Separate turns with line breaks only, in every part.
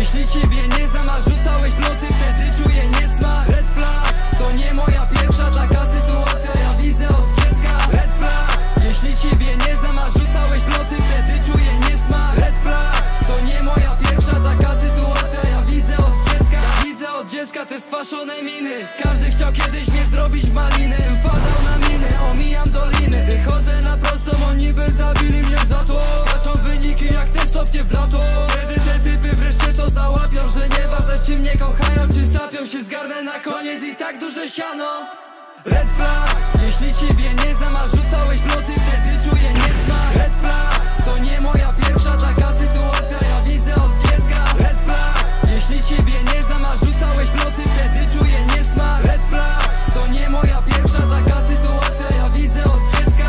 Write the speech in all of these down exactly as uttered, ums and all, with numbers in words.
Jeśli ciebie nie znam, a rzucałeś loty, wtedy czuję niesmak. Red flag, to nie moja pierwsza taka sytuacja, ja widzę od dziecka. Red flag, jeśli ciebie nie znam, a rzucałeś loty, wtedy czuję niesmak. Red flag, to nie moja pierwsza taka sytuacja, ja widzę od dziecka. Ja widzę od dziecka te skwaszone miny. Każdy chciał kiedyś mnie zrobić w maliny. Wpadał na miny, omijam doliny. Wychodzę na prostą, oni by zabili mnie za to. Skaczą wyniki jak te stopnie w lato. Kiedy te typy wreszcie to załapią, że nieważne czy mnie kochają, czy sapią się, zgarnę na koniec i tak duże siano. Red flag, jeśli ciebie nie znam, a rzucałeś loty, wtedy czuję niesmak. Red flag, to nie moja pierwsza taka sytuacja, ja widzę od dziecka. Red flag, jeśli ciebie nie znam, a rzucałeś loty, wtedy czuję niesmak. Red flag, to nie moja pierwsza taka sytuacja, ja widzę od dziecka.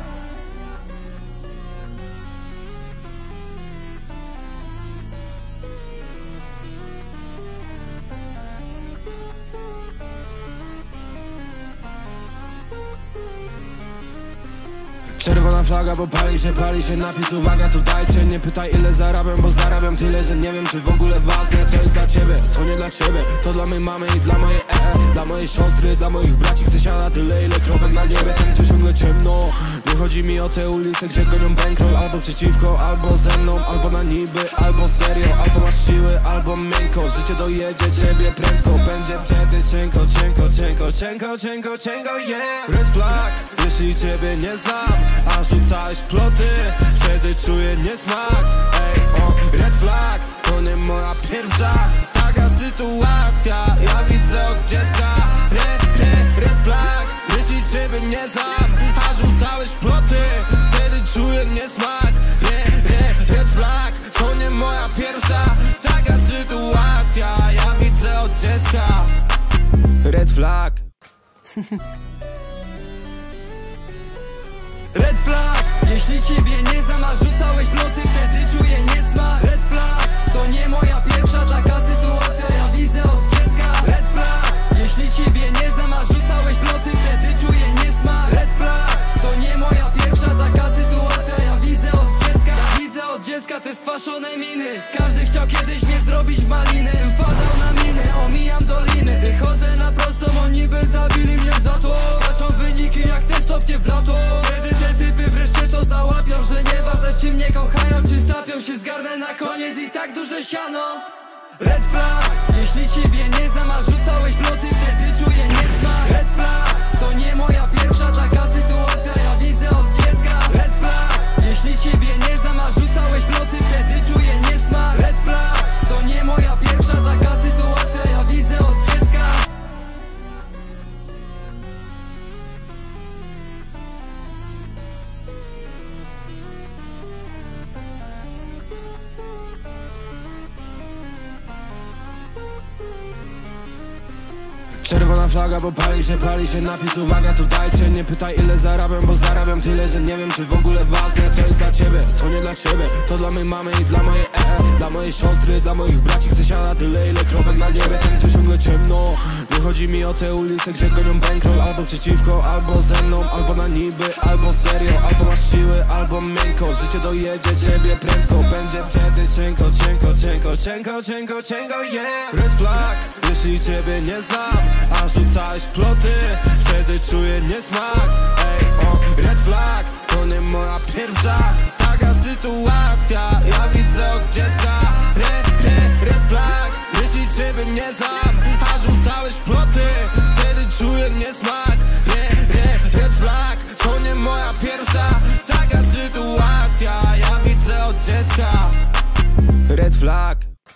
Czerwona flaga, bo pali się, pali się napis, uwaga tu dajcie. Nie pytaj ile zarabiam, bo zarabiam tyle, że nie wiem czy w ogóle ważne. To jest dla ciebie, to nie dla ciebie, to dla mojej mamy i dla mojej ee. Dla mojej siostry, dla moich braci chcę siana tyle ile kropek na niebie. Tam gdzie ciągle ciemno, nie chodzi mi o te ulice, gdzie gonią bankroll. Albo przeciwko, albo ze mną, albo na niby, albo serio. Albo masz siły, albo miękko, życie dojedzie ciebie prędko. Będzie wtedy cienko, cienko, cienko, cienko, cienko, cienko, yeah. Red flag, jeśli ciebie nie znam, a rzucałeś ploty, wtedy czuję niesmak. Ej, o, red flag, to nie moja pierwsza taka sytuacja, ja widzę od dziecka. Red, red, red flag, jeśli ciebie nie znam, a rzucałeś ploty, wtedy czuję niesmak. Red, red, red flag, to nie moja pierwsza taka sytuacja, ja widzę od dziecka. Red flag.
Red flag, jeśli ciebie nie znam, a rzucałeś loty, wtedy czuję niesmak. Red flag, to nie moja pierwsza taka sytuacja, ja widzę od dziecka. Red flag, jeśli ciebie nie znam, a rzucałeś loty, wtedy czuję niesmak. Red flag, to nie moja pierwsza taka sytuacja, ja widzę od dziecka. Ja widzę od dziecka te skwaszone miny. Każdy chciał kiedyś mnie zrobić w maliny. Wpadał na miny, omijam doliny. Wychodzę na prostą, oni by zabili mnie za to. Skaczą wyniki jak te stopnie w lato. Kiedy te typy wreszcie to załapią, że nieważne czy mnie kochają, czy sapią się, zgarnę na koniec i tak duże siano. Red flag, jeśli ciebie nie znam, a rzucałeś loty, wtedy czuję niesmak. Red flag, to nie moja pierwsza taka sytuacja, ja widzę od dziecka. Red flag, jeśli ciebie nie znam, a rzucałeś loty, wtedy czuję niesmak. Red flag, to nie moja pierwsza taka sytuacja, ja widzę od dziecka.
Czerwona flaga, bo pali się, pali się napis, uwaga tu dajcie. Nie pytaj ile zarabiam, bo zarabiam tyle, że nie wiem czy w ogóle ważne. To jest dla ciebie, to nie dla ciebie, to dla mojej mamy i dla mojej ee. Dla mojej siostry, dla moich braci chcę siana tyle ile kropek na niebie. Tam gdzie ciągle ciemno, nie chodzi mi o te ulice, gdzie gonią bankroll. Albo przeciwko, albo ze mną, albo na niby, albo serio. Albo masz siły, albo miękko, życie dojedzie ciebie prędko. Będzie wtedy cienko, cienko, cienko, cienko, cienko, cienko, yeah. Red flag, jeśli ciebie nie znam, a rzucałeś ploty, wtedy czuję niesmak. Ej, o, red flag, to nie moja pierwsza taka sytuacja, ja widzę od dziecka. Red, red, red flag, jeśli ciebie nie znam, a rzucałeś ploty, wtedy czuję niesmak. Red, red, red flag, to nie moja pierwsza taka sytuacja, ja widzę od dziecka. Red flag.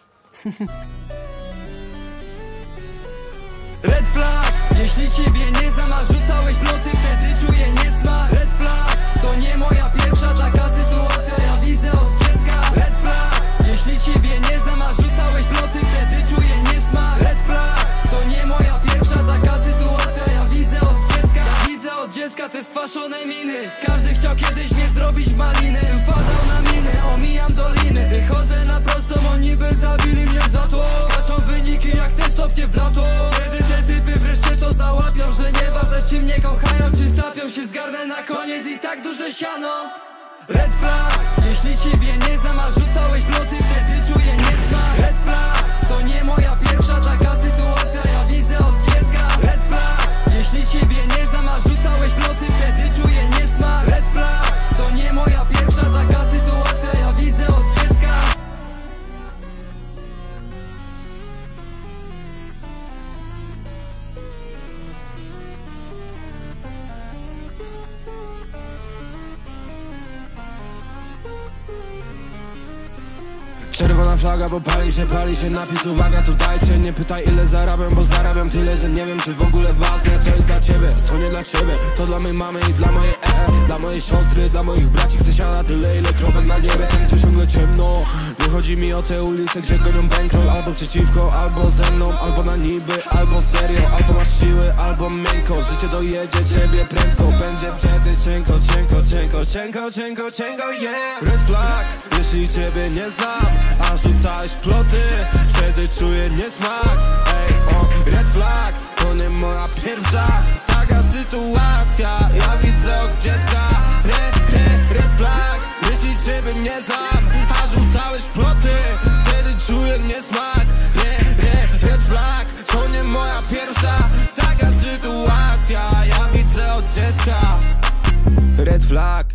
Red flag, jeśli ciebie nie znam, a rzucałeś loty, wtedy czuję niesmak. Red flag, to nie moja pierwsza taka sytuacja, ja widzę od dziecka. Red flag, jeśli ciebie nie znam, a rzucałeś loty, wtedy czuję niesmak. Red flag, to nie moja pierwsza taka sytuacja, ja widzę od dziecka. Ja widzę od dziecka te skwaszone miny. Każdy chciał kiedyś mnie zrobić w maliny. Wpadał na miny, omijam doliny. Wychodzę na prostą, oni by zabili mnie za to. Skaczą wyniki jak te stopnie w lato. Kiedy te typy wreszcie to załapią, że nieważne czy mnie kochają, czy sapią się, zgarnę na koniec i tak duże siano. Red flag, jeśli ciebie nie znam, a rzucałeś loty, wtedy czuję niesmak. Red flag,
Czerwona flaga, bo pali się, pali się napis, uwaga, tu dajcie. Nie pytaj ile zarabiam, bo zarabiam tyle, że nie wiem czy w ogóle ważne. To jest dla ciebie, to nie dla ciebie, to dla mej mamy i dla mojej e, dla mojej siostry, dla moich braci. Chcę siana tyle ile kropek na niebie, tam tu ciągle ciemno. Nie chodzi mi o te ulice, gdzie gonią bankroll. Albo przeciwko, albo ze mną, albo na niby, albo serio. Albo masz siły, albo miękko. Życie dojedzie ciebie prędko, będzie wtedy cienko, cienko, cienko, cienko, cienko, cienko, yeah. Red flag, jeśli ciebie nie znam, a rzucałeś ploty, wtedy czuję niesmak. Ej, o, red flag, to nie moja pierwsza taka sytuacja. Ja widzę od dziecka, red, red, red flag. Jeśli ciebie nie znam, a rzucałeś ploty, wtedy czuję niesmak. Red, red, red flag, to nie moja pierwsza taka sytuacja. Ja widzę od dziecka. Red flag.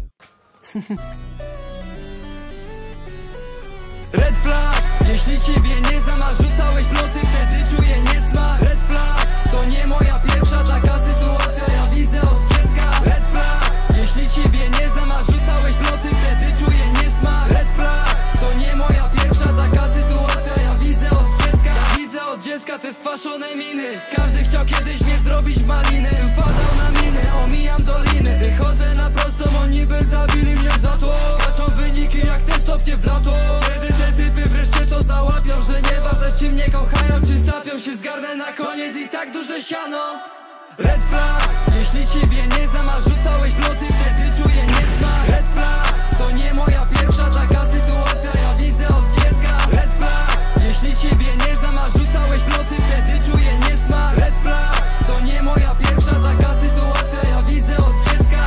Red flag, jeśli ciebie nie znam, a rzucałeś loty, wtedy czuję niesmak. Red flag, to nie moja pierwsza taka sytuacja, ja widzę od dziecka. Red flag, jeśli ciebie nie znam, a rzucałeś loty, wtedy czuję niesmak. Red flag, to nie moja pierwsza taka sytuacja, ja widzę od dziecka. Ja widzę od dziecka te skwaszone miny. Każdy chciał kiedyś mnie zrobić w maliny. Wpadał na miny, omijam doliny. Wychodzę na prostą, oni by zabili mnie za to. Skaczą wyniki jak te stopnie w lato. To załapią, że nieważne czy mnie kochają, czy sapią się, zgarnę na koniec i tak duże siano. Red flag, jeśli ciebie nie znam, a rzucałeś loty, wtedy czuję niesmak. Red flag, to nie moja pierwsza taka sytuacja, ja widzę od dziecka. Red flag, jeśli ciebie nie znam, a rzucałeś loty, wtedy czuję niesmak. Red flag, to nie moja pierwsza taka sytuacja, ja widzę od dziecka.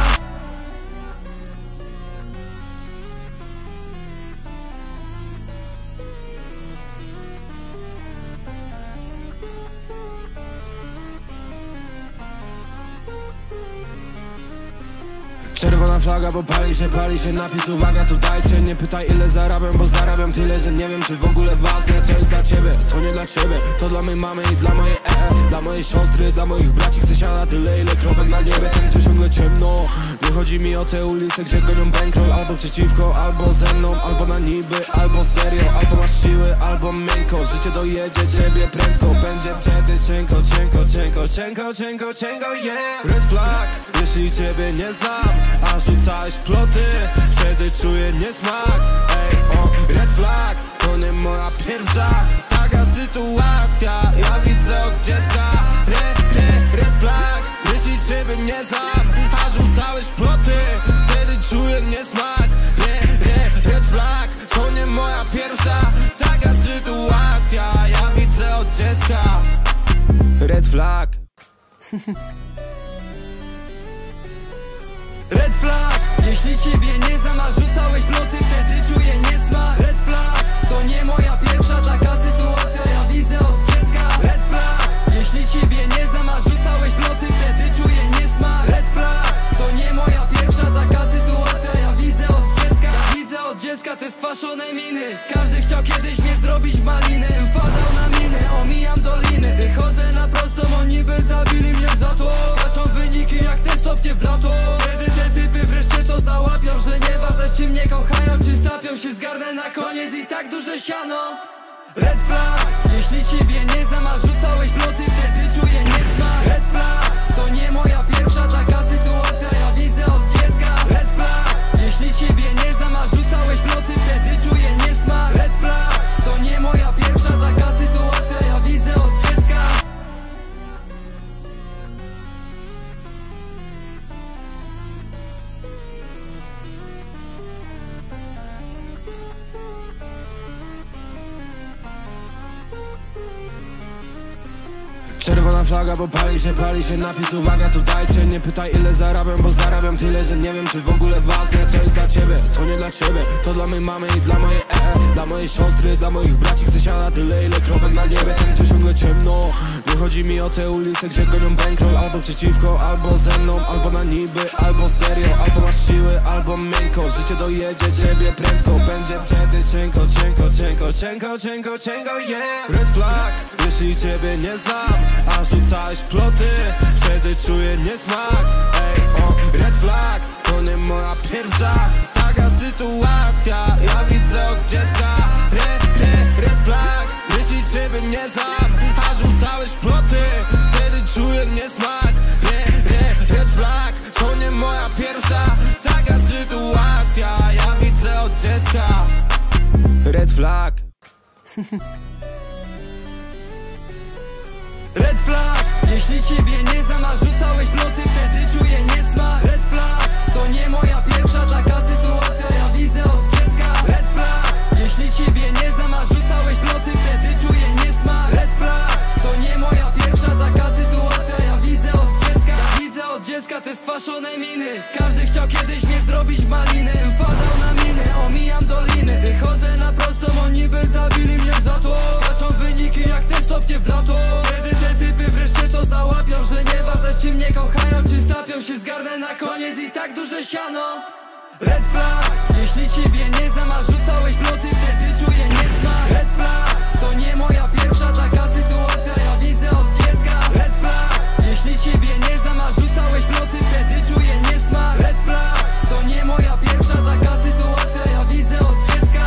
Czerwona flaga, bo pali się, pali się napis, uwaga, tu dajcie. Nie pytaj ile zarabiam, bo zarabiam tyle, że nie wiem czy w ogóle ważne. To jest dla ciebie, to nie dla ciebie, to dla mej mamy i dla mojej e, dla mojej siostry, dla moich braci. Chcę siana tyle ile kropek na niebie, tam tu ciągle ciemno. Nie chodzi mi o te ulice, gdzie gonią bankroll. Albo przeciwko, albo ze mną, albo na niby, albo serio. Albo masz siły, albo miękko. Życie dojedzie ciebie prędko, będzie wtedy cienko, cienko, cienko, cienko, cienko, cienko, yeah. Red flag, jeśli ciebie nie znam, a rzucałeś ploty, wtedy czuję niesmak. Ej, o, red flag, to nie moja pierwsza taka sytuacja, ja widzę od dziecka. Red, red, red flag, jeśli ciebie nie znam, a rzucałeś ploty, wtedy czuję niesmak. Red, red, red flag, to nie moja pierwsza taka sytuacja, ja widzę od dziecka. Red flag.
Red flag, jeśli ciebie nie znam, a rzucałeś loty, wtedy czuję niesmak. Red flag, to nie moja pierwsza taka sytuacja, ja widzę od dziecka. Red flag, jeśli ciebie nie znam, a rzucałeś loty, wtedy czuję niesmak. Red flag, to nie moja pierwsza taka sytuacja, ja widzę od dziecka. Ja widzę od dziecka te skwaszone miny. Każdy chciał kiedyś mnie zrobić w maliny. Wpadał na miny, omijam doliny. Wychodzę na prostą, oni by zabili mnie za to. Skaczą wyniki jak te stopnie w lato. To załapią, że nieważne czy mnie kochają, czy sapią się, zgarnę na koniec i tak duże siano. Red flag, jeśli ciebie nie znam, a rzucałeś loty, wtedy czuję niesmak. Red flag, to nie moja pierwsza taka sytuacja, ja widzę od dziecka. Red flag, jeśli ciebie nie znam, a rzucałeś loty, wtedy czuję niesmak. Red flag, to nie moja pierwsza taka sytuacja, ja widzę od dziecka.
Czerwona flaga, bo pali się, pali się napis, uwaga, tu dajcie. Nie pytaj ile zarabiam, bo zarabiam tyle, że nie wiem czy w ogóle ważne. To jest dla ciebie, to nie dla ciebie, to dla mej mamy i dla mojej e, dla mojej siostry, dla moich braci. Chcę siana tyle ile kropek na niebie, tam tu ciągle ciemno. Nie chodzi mi o te ulice, gdzie gonią bankroll. Albo przeciwko, albo ze mną, albo na niby, albo serio. Albo masz siły, albo miękko. Życie dojedzie ciebie prędko, będzie wtedy cienko, cienko, cienko, cienko, cienko, cienko, yeah. Red flag, jeśli ciebie nie znam, a rzucałeś ploty, wtedy czuję niesmak. Ej, o, red flag, to nie moja pierwsza taka sytuacja, ja widzę od dziecka. Red nie znam, a rzucałeś ploty, wtedy czuję niesmak. Nie, nie, red flag, to nie moja pierwsza taka sytuacja, ja widzę od dziecka. Red flag.
Red flag, jeśli ciebie nie znam, a rzucałeś loty, wtedy czuję niesmak. Red flag, to nie moja pierwsza taka sytuacja, ja widzę od dziecka. Red flag, jeśli ciebie nie znam, a rzucałeś loty, wtedy czuję niesmak. Red flag, to nie moja pierwsza taka sytuacja, ja widzę od dziecka. Ja widzę od dziecka te skwaszone miny, każdy chciał kiedyś mnie zrobić w maliny. Wpadał na miny, omijam doliny, wychodzę na prostą, oni by zabili mnie za to. Skaczą wyniki jak te stopnie w lato. Kiedy te typy wreszcie to załapią, że nieważne czy mnie kochają, czy sapią się, zgarnę na koniec i tak duże siano. Red flag, jeśli ciebie nie znam, a rzucałeś loty, wtedy czuję niesmak. Red flag, to nie moja pierwsza taka sytuacja, ja widzę od dziecka. Red flag, jeśli ciebie nie znam, a rzucałeś loty, wtedy czuję niesmak. Red flag, to nie moja pierwsza taka sytuacja, ja widzę od dziecka.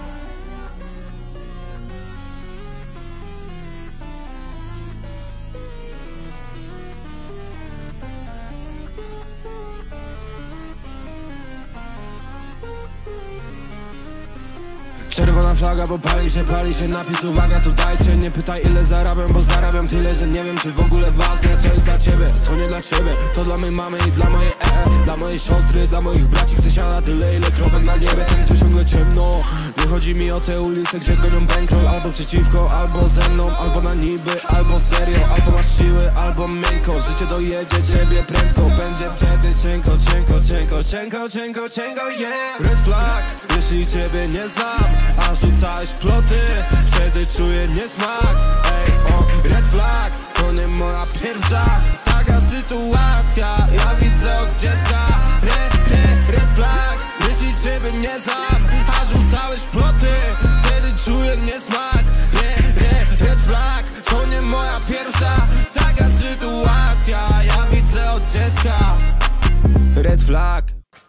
Czerwona flaga, bo pali się, pali się napis, uwaga, tu dajcie. Nie pytaj ile zarabiam, bo zarabiam tyle, że nie wiem czy w ogóle ważne. To jest dla ciebie, to nie dla ciebie, to dla mojej mamy i dla mojej ee. Dla mojej siostry, dla moich braci chcę siana tyle, ile kropek na niebie. Ten tu ciągle ciemno, nie chodzi mi o te ulice, gdzie gonią bankroll. Albo przeciwko, albo ze mną, albo na niby, albo serio. Albo masz siły, albo miękko, życie dojedzie ciebie prędko. Będzie wtedy cienko, cienko, cienko, cienko, cienko, cienko, yeah. Red flag, jeśli ciebie nie znam, a rzucałeś ploty, wtedy czuję niesmak. Ej, o, red flag, to nie moja pierwsza taka sytuacja, ja widzę od dziecka. Red, red, red flag, jeśli ciebie nie znam, a rzucałeś ploty, wtedy czuję niesmak. Red, red, red flag, to nie moja pierwsza taka sytuacja, ja widzę od dziecka. Red flag.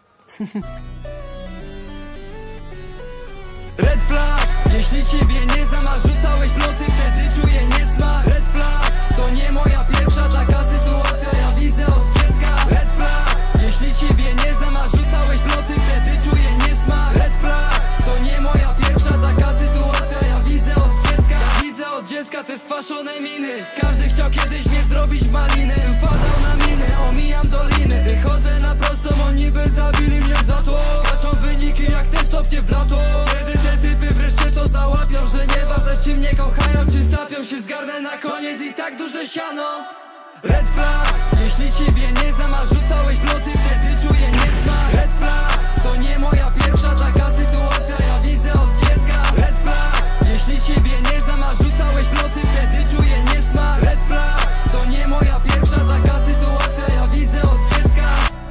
Red flag, jeśli ciebie nie znam, a rzucałeś loty, wtedy czuję niesmak. Red flag, to nie moja pierwsza taka sytuacja, ja widzę od dziecka. Red flag, jeśli ciebie nie znam, a rzucałeś loty, wtedy czuję niesmak. Red flag, to nie moja pierwsza taka sytuacja, ja widzę od dziecka. Ja widzę od dziecka te skwaszone miny, każdy chciał kiedyś mnie zrobić w maliny. Wpadał na miny, omijam doliny, wychodzę na prostą, oni by zabili mnie za to. Skaczą wyniki jak te stopnie w lato. Kiedy te typy wreszcie to załapią, że nieważne czy mnie kochają, czy sapią się, zgarnę na koniec i tak duże siano. Red flag, jeśli ciebie nie znam, a rzucałeś loty, wtedy czuję niesmak. Red flag, to nie moja pierwsza taka sytuacja, ja widzę od dziecka. Red flag, jeśli ciebie nie znam, a rzucałeś loty, wtedy czuję niesmak. Red flag, to nie moja pierwsza taka sytuacja, ja widzę od dziecka.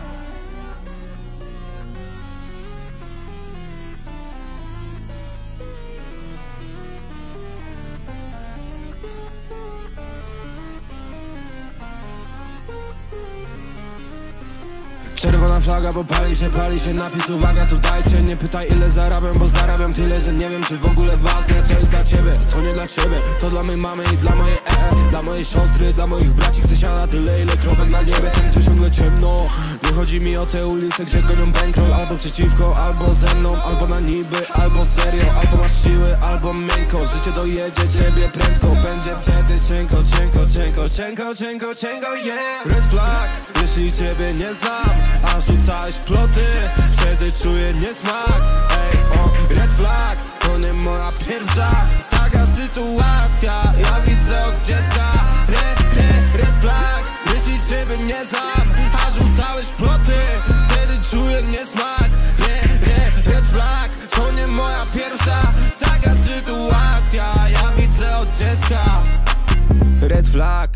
Czerwona flaga, bo pali się, pali się napis, uwaga, tu dajcie. Nie pytaj ile zarabiam, bo zarabiam tyle, że nie wiem czy w ogóle ważne. To jest dla ciebie, to nie dla ciebie, to dla mojej mamy i dla mojej ee. Dla mojej siostry, dla moich braci chcę siana tyle, ile kropek na niebie. Ten tu ciągle ciemno, nie chodzi mi o te ulice, gdzie gonią bankroll. Albo przeciwko, albo ze mną, albo na niby, albo serio. Albo masz siły, albo miękko, życie dojedzie ciebie prędko. Będzie wtedy cienko, cienko, cienko, cienko, cienko, cienko, yeah. Red flag, jeśli ciebie nie znam, a rzucałeś ploty, wtedy czuję niesmak. Ej, o, red flag, to nie moja pierwsza taka sytuacja, ja widzę od dziecka. Red, red, red flag, jeśli ciebie nie znam, a rzucałeś ploty, wtedy czuję niesmak. Red, red, red flag, to nie moja pierwsza taka sytuacja, ja widzę od dziecka. Red flag.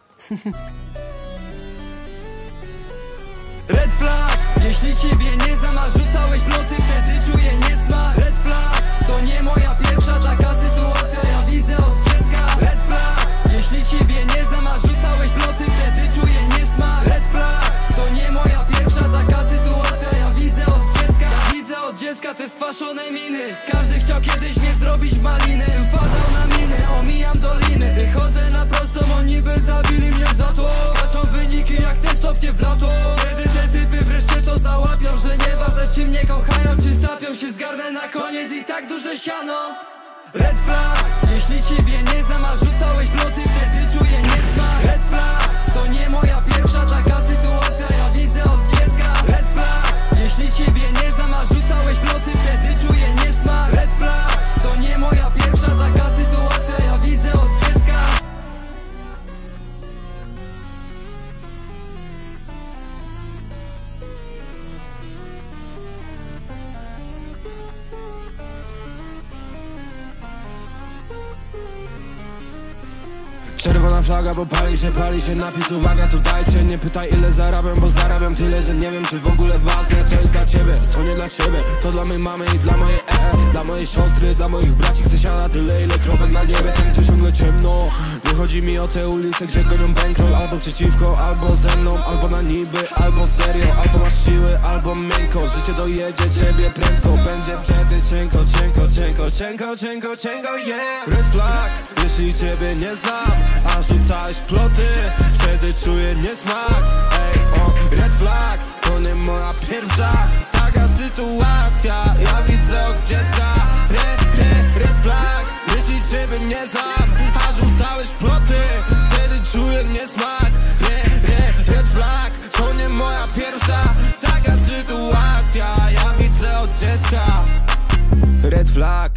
Red flag, jeśli ciebie nie znam, a rzucałeś loty, wtedy czuję niesmak. Red flag, to nie moja pierwsza taka sytuacja, ja widzę od dziecka. Red flag, jeśli ciebie nie znam, a rzucałeś loty, wtedy czuję niesmak. Red flag, to nie moja pierwsza taka sytuacja, ja widzę od dziecka. Ja dziecka te skwaszone miny. Każdy chciał kiedyś mnie zrobić w maliny. Wpadał na miny, omijam doliny. Wychodzę na prostą, oni by zabili mnie za to. Skaczą wyniki jak te stopnie w blato. Kiedy te typy wreszcie to załapią, że nieważne czy mnie kochają, czy sapią się, zgarnę na koniec i tak duże siano. Red flag, jeśli ciebie nie znam, a rzucałeś ploty, wtedy czuję niesmak. Red flag, to nie moja pierwsza taka sytuacja, ja widzę od dziecka. Red flag, jeśli ciebie nie znam, a rzucałeś ploty, wtedy czuję niesmak. Red flag, to nie moja pierwsza taka sytuacja, ja widzę od dziecka.
Czerwona flaga, bo pali się, pali się napis, uwaga, tu dajcie. Nie pytaj ile zarabiam, bo zarabiam tyle, że nie wiem czy w ogóle ważne. To jest dla ciebie, to nie dla ciebie, to dla mojej mamy i dla mojej ee. Dla mojej siostry, dla moich braci chcę siana tyle, ile kropek na niebie. Tam gdzie ciągle ciemno, nie chodzi mi o te ulice, gdzie gonią bankroll. Albo przeciwko, albo ze mną, albo na niby, albo serio. Albo masz siły, albo miękko, życie dojedzie ciebie prędko. Będzie wtedy cienko, cienko, cienko, cienko, cienko, cienko, yeah. Red flag, jeśli ciebie nie znam, a rzucałeś ploty, wtedy czuję niesmak. Ej, o, red flag, to nie moja pierwsza taka sytuacja, ja widzę od dziecka. Red, red, red flag, jeśli ciebie nie znam, a rzucałeś ploty, wtedy czuję niesmak. Red, red, red flag, to nie moja pierwsza taka sytuacja, ja widzę od dziecka. Red flag.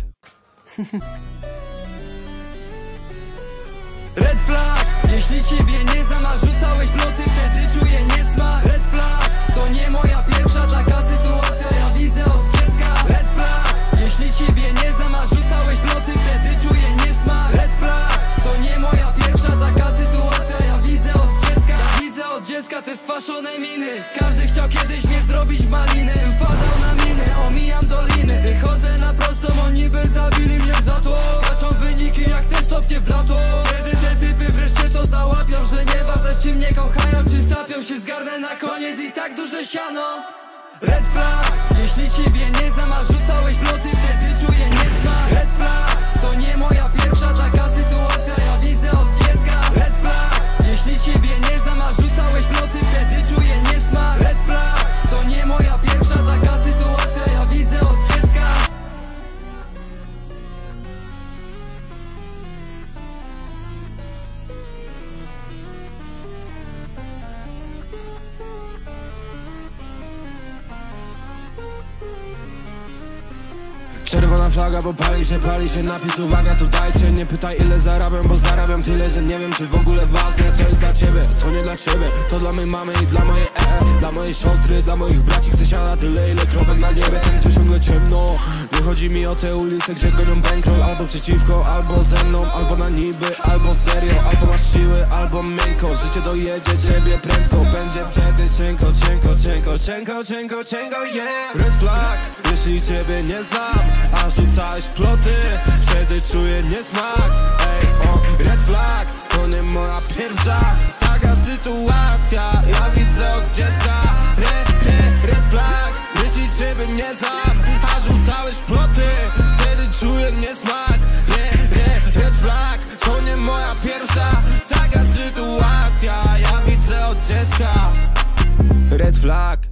Red flag, jeśli ciebie nie znam, a rzucałeś ploty, wtedy czuję niesmak. Red flag, to nie moja pierwsza taka sytuacja, ja widzę od dziecka. Red flag, jeśli ciebie nie znam, a rzucałeś ploty, wtedy czuję niesmak. Red flag, to nie moja pierwsza taka sytuacja, ja widzę od dziecka. Ja widzę od dziecka te skwaszone miny, każdy chciał kiedyś mnie zrobić w maliny. Wpadał na miny, omijam doliny. Wychodzę na prostą, oni by zabili mnie za to. Skaczą wyniki jak te stopnie w blato. Kiedy te typy wreszcie to załapią, że nieważne czy mnie kochają, czy sapią się, zgarnę na koniec i tak duże siano. Red flag, jeśli ciebie nie znam, a rzucałeś ploty, wtedy czuję niesmak. Red flag, to nie moja pierwsza taka sytuacja, ja widzę od dziecka. Red flag, jeśli ciebie nie znam, a rzucałeś ploty, wtedy czuję niesmak. Red flag, to nie moja pierwsza taka sytuacja, ja widzę od dziecka.
Czerwona flaga, bo pali się, pali się napis, uwaga, tu dajcie. Nie pytaj ile zarabiam, bo zarabiam tyle, że nie wiem czy w ogóle ważne. To jest dla ciebie, to nie dla ciebie, to dla mojej mamy i dla mojej ee. Dla mojej siostry, dla moich braci chcę siana tyle, ile kropek na niebie. Tam gdzie ciągle ciemno, nie chodzi mi o te ulice, gdzie gonią bankroll. Albo przeciwko, albo ze mną, albo na niby, albo serio. Albo masz siły, albo miękko, życie dojedzie ciebie prędko. Będzie wtedy cienko, cienko, cienko, cienko, cienko, cienko, yeah. Red flag, jeśli ciebie nie znam, a rzucałeś ploty, wtedy czuję niesmak. Ej, o, red flag, to nie moja pierwsza taka sytuacja, ja widzę od dziecka. Red, red, red flag, jeśli ciebie nie znam, a rzucałeś ploty, wtedy czuję niesmak. Red, red, red flag, to nie moja pierwsza taka sytuacja, ja widzę od dziecka. Red flag.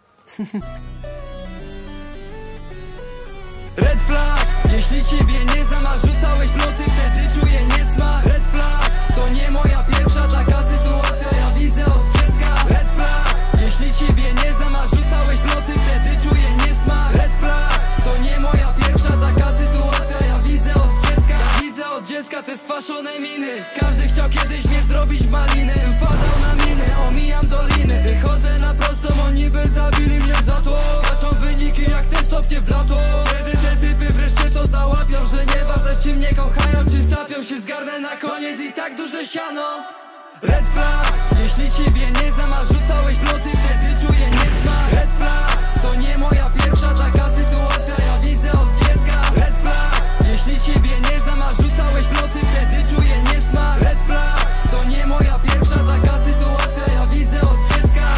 Red flag, jeśli ciebie nie znam, a rzucałeś ploty, wtedy czuję niesmak. Red flag, to nie moja pierwsza taka sytuacja, ja widzę od dziecka. Red flag, jeśli ciebie nie znam, a rzucałeś ploty, wtedy czuję niesmak. Red flag, to nie moja pierwsza taka sytuacja, ja widzę od dziecka. Ja widzę od dziecka te skwaszone miny, każdy chciał kiedyś mnie zrobić w maliny. Wpadał na miny, omijam doliny. Wychodzę na prostą, oni by zabili mnie za to. Skaczą wyniki jak te stopnie w blato. Kiedy te typy wreszcie to załapią, że nieważne czy mnie kochają, czy sapią się, zgarnę na koniec i tak duże siano. Red flag, jeśli ciebie nie znam, a rzucałeś ploty, wtedy czuję niesmak. Red flag, to nie moja pierwsza taka sytuacja, ja widzę od dziecka. Red flag, jeśli ciebie nie znam, a rzucałeś ploty, wtedy czuję niesmak. Red flag, to nie moja pierwsza taka sytuacja, ja widzę od dziecka.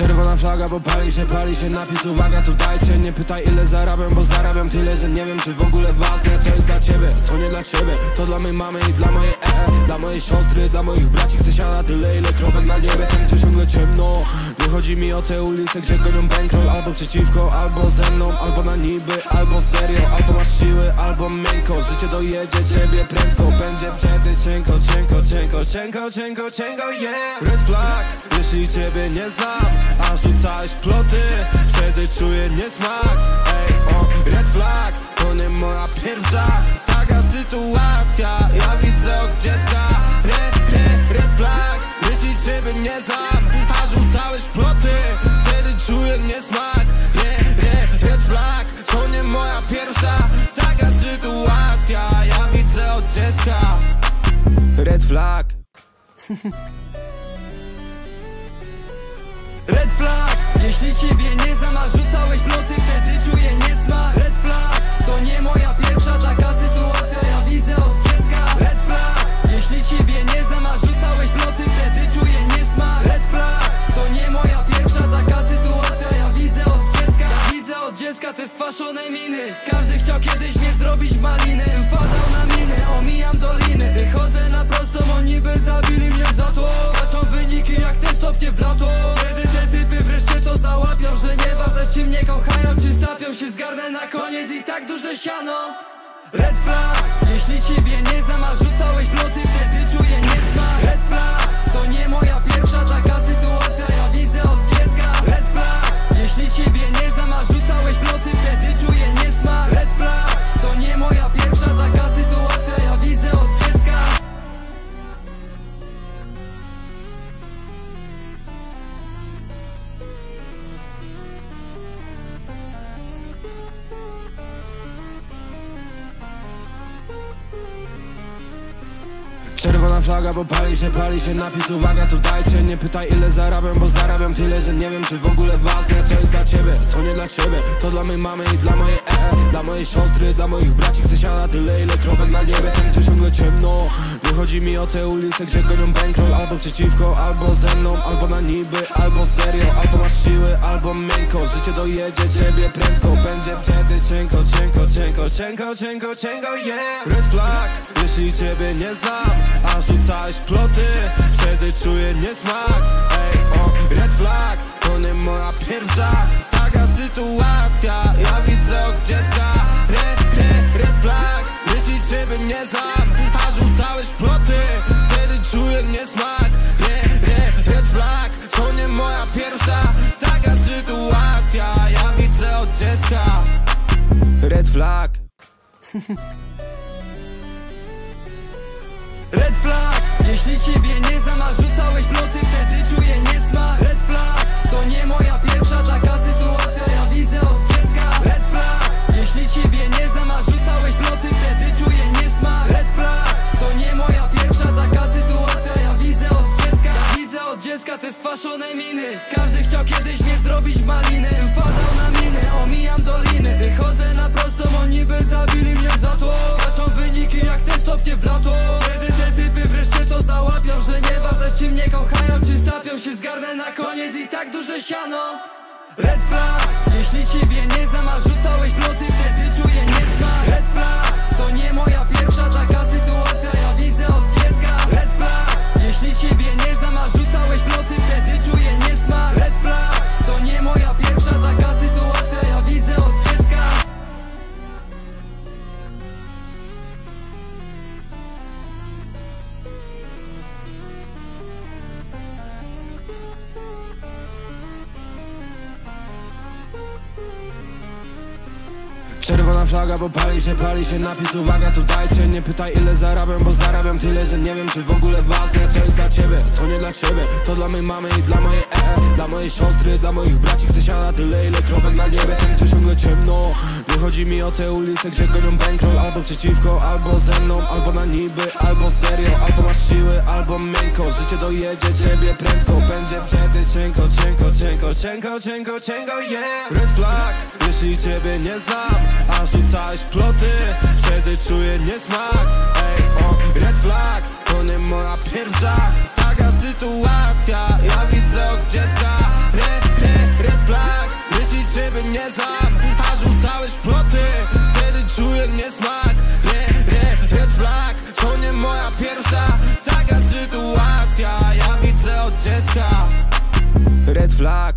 Czerwona flaga, bo pali się, pali się napis, uwaga, tu dajcie. Nie pytaj ile zarabiam, bo zarabiam tyle, że nie wiem czy w ogóle ważne. To jest dla ciebie, to nie dla ciebie, to dla mojej mamy i dla mojej ee Dla mojej siostry, dla moich braci chcę siana tyle, ile kropek na niebie. Tam gdzie ciągle ciemno, nie chodzi mi o te ulice, gdzie gonią bankroll. Albo przeciwko, albo ze mną, albo na niby, albo serio. Albo masz siły, albo miękko, życie dojedzie ciebie prędko. Będzie wtedy cienko, cienko, cienko, cienko, cienko, cienko, yeah. Red flag, jeśli ciebie nie znam, a rzucałeś ploty, wtedy czuję niesmak. Ej, o, red flag, to nie moja pierwsza taka sytuacja, ja widzę od dziecka. Red, red, red flag, jeśli ciebie nie znam, a rzucałeś ploty, wtedy czuję niesmak. Red, red, red flag, to nie moja pierwsza taka sytuacja, ja widzę od dziecka. Red flag.
Red flag, jeśli ciebie nie znam, a rzucałeś loty, wtedy czuję niesmak. Red flag, to nie moja pierwsza taka sytuacja, ja widzę od dziecka. Red flag, jeśli ciebie nie znam, a rzucałeś loty, wtedy czuję niesmak. Red flag, to nie moja pierwsza taka sytuacja, ja widzę od dziecka. Ja widzę od dziecka te skwaszone miny, każdy chciał kiedyś mnie zrobić w maliny. Wpadał na miny, omijam doliny, wychodzę na prostą, oni by zabili mnie za to. Skaczą wyniki jak te stopnie w lato. Kiedy te typy wreszcie to załapią, że nieważne czy mnie kochają, czy sapią się, zgarnę na koniec i tak duże siano. Red flag, jeśli ciebie nie znam, a rzucałeś loty, wtedy czuję niesmak. Red flag, to nie moja pierwsza taka sytuacja, ja widzę od dziecka. Red flag, jeśli ciebie nie znam, a rzucałeś loty, wtedy czuję niesmak. Red flag, to nie moja pierwsza taka sytuacja, ja widzę od dziecka.
Czerwona flaga, bo pali się, pali się napis, uwaga, tu dajcie. Nie pytaj ile zarabiam, bo zarabiam tyle, że nie wiem czy w ogóle ważne. To jest dla ciebie, to nie dla ciebie, to dla mojej mamy i dla mojej ee Dla mojej siostry, dla moich braci chcę siana tyle, ile kropek na niebie. Tam gdzie ciągle ciemno, nie chodzi mi o te ulice, gdzie gonią bankroll. Albo przeciwko, albo ze mną, albo na niby, albo serio. Albo masz siły, albo miękko, życie dojedzie ciebie prędko. Będzie wtedy cienko, cienko, cienko, cienko, cienko, cienko, yeah. Red flag, jeśli ciebie nie znam, a rzucałeś ploty, wtedy czuję niesmak. Ej, o, red flag, to nie moja pierwsza taka sytuacja, ja widzę od dziecka. Red, red, red flag, jeśli ciebie nie znam, a rzucałeś ploty, wtedy czuję niesmak. Red, red, red flag, to nie moja pierwsza taka sytuacja, ja widzę od dziecka. Red flag.
Red flag, jeśli ciebie nie znam, a rzucałeś loty, wtedy czuję niesmak. Red flag, to nie moja pierwsza taka sytuacja, ja widzę od dziecka. Red flag, jeśli ciebie nie znam, a rzucałeś loty, wtedy czuję niesmak. Red flag, to nie moja pierwsza taka sytuacja, ja widzę od dziecka. Ja widzę od dziecka te skwaszone miny, każdy chciał kiedyś mnie zrobić w maliny. Wpadał na miny, omijam doliny, wychodzę na prostą, oni by zabili mnie za to. Skaczą wyniki jak te stopnie w lato. Kiedy te typy wreszcie to załapią, że nieważne czy mnie kochają, czy sapią się, zgarnę na koniec i tak duże siano. Red flag, jeśli ciebie nie znam, a rzucałeś loty, wtedy czuję niesmak. Red flag, to nie moja pierwsza taka sytuacja, ja widzę od dziecka. Red flag, jeśli ciebie nie znam, a rzucałeś loty, wtedy czuję niesmak. Red flag, to nie moja pierwsza taka sytuacja, ja widzę od dziecka.
Czerwona flaga, bo pali się, pali się napis, uwaga, tu dajcie. Nie pytaj ile zarabiam, bo zarabiam tyle, że nie wiem czy w ogóle ważne. To jest dla ciebie, to nie dla ciebie, to dla mojej mamy i dla mojej ee Dla mojej siostry, dla moich braci chcę siana tyle, ile kropek na niebie. Tam gdzie ciągle ciemno, nie chodzi mi o te ulice, gdzie gonią bankroll. Albo przeciwko, albo ze mną, albo na niby, albo serio. Albo masz siły, albo miękko, życie dojedzie ciebie prędko. Będzie wtedy cienko, cienko, cienko, cienko, cienko, cienko, yeah. Red flag, jeśli ciebie nie znam, a rzucałeś ploty, wtedy czuję niesmak. Ej, o, red flag, to nie moja pierwsza taka sytuacja, ja widzę od dziecka. Red, niesmak. Re, re, red flag, to nie moja pierwsza taka sytuacja, ja widzę od dziecka. Red flag.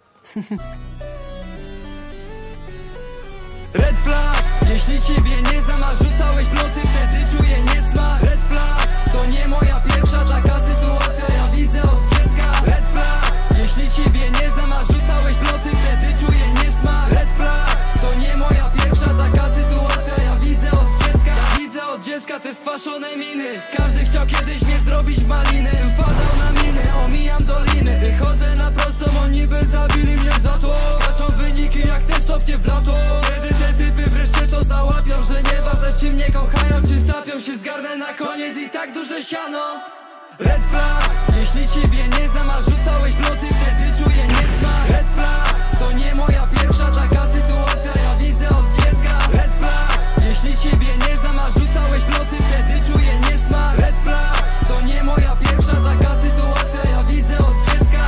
Red flag, jeśli ciebie nie znam, a rzucałeś loty, wtedy czuję niesmak. Red flag, to nie moja pierwsza taka sytuacja, ja widzę od dziecka. Red flag, jeśli ciebie nie znam, a rzucałeś loty, wtedy czuję niesmak. Red flag, to nie moja pierwsza taka sytuacja, ja widzę od dziecka. Ja widzę od dziecka te skwaszone miny. Każdy chciał kiedyś mnie zrobić w maliny. Wpadał na miny, omijam doliny. Wychodzę na prostą, oni by zabili mnie za to. Skaczą wyniki jak te stopnie w lato. Kiedy te typy wreszcie to załapią, że nieważne czy mnie kochają, czy sapią się, zgarnę na koniec i tak duże siano. Red flag, jeśli ciebie nie znam, a rzucałeś loty, wtedy czuję niesmak. Red flag, to nie moja pierwsza taka sytuacja, ja widzę od dziecka. Red flag, jeśli ciebie nie znam, a rzucałeś loty, wtedy czuję niesmak. Red flag, to nie moja pierwsza taka sytuacja, ja widzę od dziecka.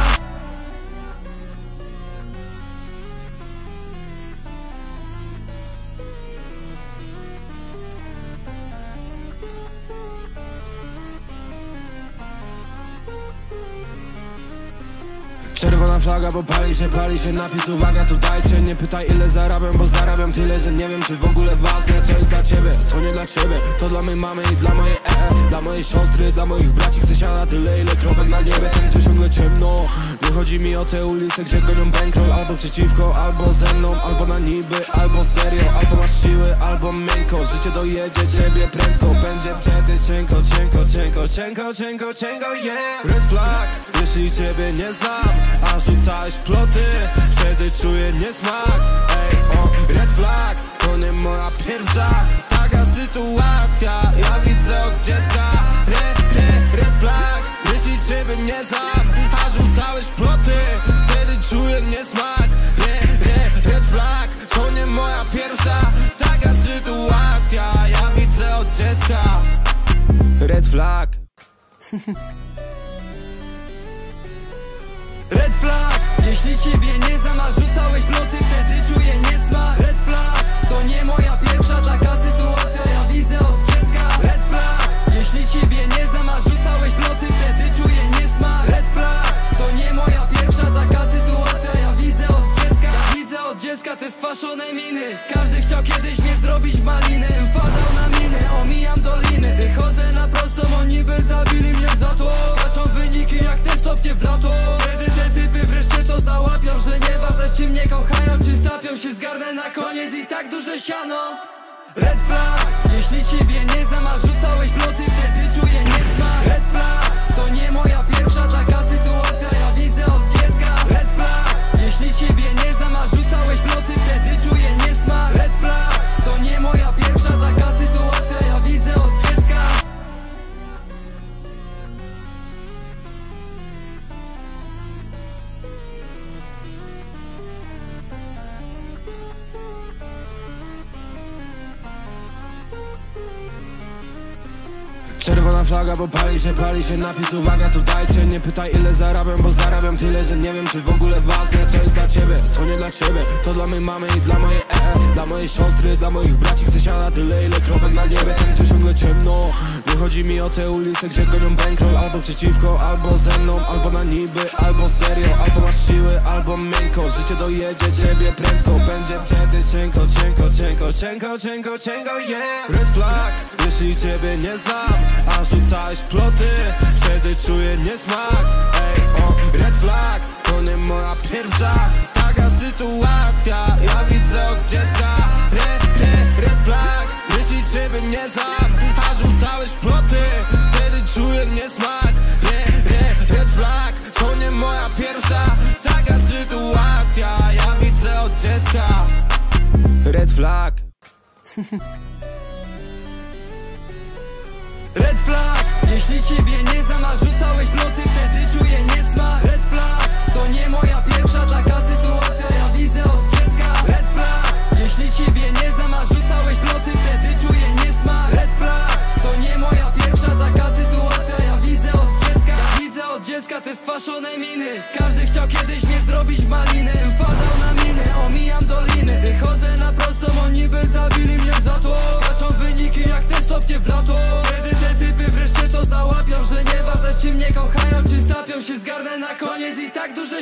Czerwona flaga, bo pali się, pali się napis, uwaga, tu dajcie. Nie pytaj ile zarabiam, bo zarabiam tyle, że nie wiem czy w ogóle ważne. To jest dla ciebie, to nie dla ciebie, to dla mojej mamy i dla mojej ee, dla mojej siostry, dla moich braci. Chcę siana tyle, ile kropek na niebie, tam gdzie ciągle ciemno. Nie chodzi mi o te ulice, gdzie gonią bankroll. Albo przeciwko, albo ze mną, albo na niby, albo serio. Albo masz siły, albo miękko. Życie dojedzie ciebie prędko, będzie wtedy cienko, cienko, cienko, cienko, cienko, cienko, yeah. Red flag, jeśli ciebie nie znam, a rzucałeś ploty, wtedy czuję niesmak. Ej, o, red flag, to nie moja pierwsza taka sytuacja, ja widzę od dziecka. Red, red, red flag, jeśli ciebie nie znam, a rzucałeś ploty, wtedy czuję niesmak. Red, red, red flag, to nie moja pierwsza taka sytuacja, ja widzę od dziecka. Red flag.
Red flag, jeśli ciebie nie znam, a rzucałeś loty, wtedy czuję niesmak. Red flag, to nie moja pierwsza taka sytuacja, ja widzę od dziecka. Red flag, jeśli ciebie nie znam, a rzucałeś loty, wtedy czuję niesmak. Red flag, to nie moja pierwsza taka sytuacja, ja widzę od dziecka. Ja widzę od dziecka te skwaszone miny. Każdy chciał kiedyś mnie zrobić w maliny. Wpadał na miny, omijam doliny. Wychodzę na prostą, oni by zabili mnie za to. Skaczą wyniki jak te stopnie w lato. Kiedy te typy wreszcie to załapią, że nieważne czy mnie kochają, czy sapią się, zgarnę na koniec i tak duże siano. Red flag, jeśli ciebie nie znam, a rzucałeś loty, wtedy czuję niesmak. Red flag, to nie moja pierwsza taka sytuacja, ja widzę od dziecka. Red flag, jeśli ciebie nie znam, a rzucałeś loty, wtedy czuję niesmak. Red flag, to nie moja pierwsza taka sytuacja, ja widzę od dziecka.
Czerwona flaga, bo pali się, pali się napis, uwaga, tu dajcie. Nie pytaj ile zarabiam, bo zarabiam tyle, że nie wiem czy w ogóle ważne. To jest dla ciebie, to nie dla ciebie, to dla mojej mamy i dla mojej ee, dla mojej siostry, dla moich braci. Chcę siana tyle, ile kropek na niebie, tam gdzie ciągle ciemno. Nie chodzi mi o te ulice, gdzie gonią bankroll. Albo przeciwko, albo ze mną, albo na niby, albo serio. Albo masz siły, albo miękko. Życie dojedzie ciebie prędko, będzie wtedy cienko, cienko, cienko, cienko, cienko, cienko, yeah. Red flag, jeśli ciebie nie znam, a rzucałeś ploty, wtedy czuję niesmak. Ej, o, red flag, to nie moja pierwsza taka sytuacja, ja widzę od dziecka. Red, red, red flag, jeśli ciebie nie znam, a rzucałeś ploty, wtedy czuję niesmak. Red, red, red flag, to nie moja pierwsza taka sytuacja, ja widzę od dziecka. Red flag.
Red flag, jeśli ciebie nie znam, a rzucałeś loty, wtedy czuję niesmak. Red flag, to nie moja pierwsza taka sytuacja, ja widzę od dziecka. Red flag, jeśli ciebie nie znam, a rzucałeś loty, wtedy czuję niesmak. Red flag, to nie moja pierwsza taka sytuacja, ja widzę od dziecka. Ja widzę od dziecka te skwaszone miny. Każdy chciał kiedyś mnie zrobić w maliny. Wpadał na miny, omijam doliny. Wychodzę na prostą, oni by zabili mnie za to.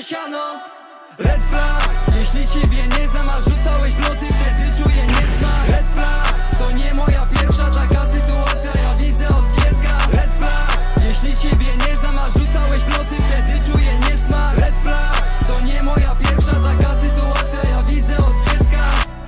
siano. Red flag, jeśli ciebie nie znam, a rzucałeś ploty, wtedy czuję niesmak. Red flag, to nie moja pierwsza taka sytuacja, ja widzę od dziecka. Red flag, jeśli ciebie nie znam, a rzucałeś ploty, wtedy czuję niesmak. Red flag, to nie moja pierwsza taka sytuacja, ja widzę od dziecka.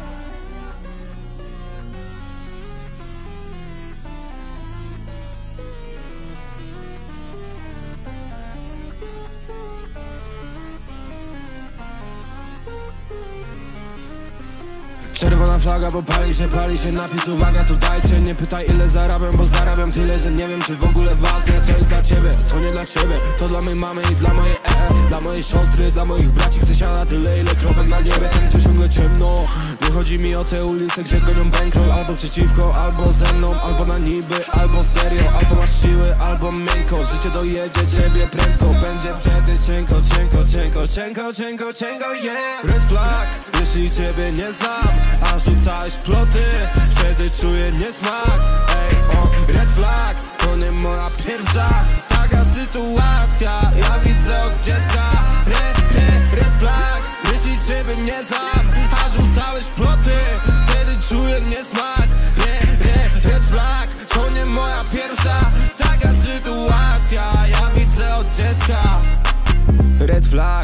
Czerwona flaga, bo pali się, pali się napis, uwaga, tu dajcie. Nie pytaj ile zarabiam, bo zarabiam tyle, że nie wiem czy w ogóle ważne. To jest dla ciebie, to nie dla ciebie, to dla mojej mamy i dla mojej ee. Dla mojej siostry, dla moich braci chcę siana tyle, ile kropek na niebie. Tam ciągle ciemno, nie chodzi mi o te ulice, gdzie gonią bankroll. Albo przeciwko, albo ze mną, albo na niby, albo serio. Albo masz siły, albo miękko, życie dojedzie ciebie prędko. Będzie wtedy cienko, cienko, cienko, cienko, cienko, cienko, yeah. Red flag, jeśli ciebie nie znam, a rzucałeś ploty, wtedy czuję niesmak. Ej, o, red flag, to nie moja pierwsza taka sytuacja, ja widzę od dziecka. Red, red, red flag, jeśli ciebie nie znam, a rzucałeś ploty, wtedy czuję niesmak. Red, red, red flag, to nie moja pierwsza taka sytuacja, ja widzę od dziecka. Red flag.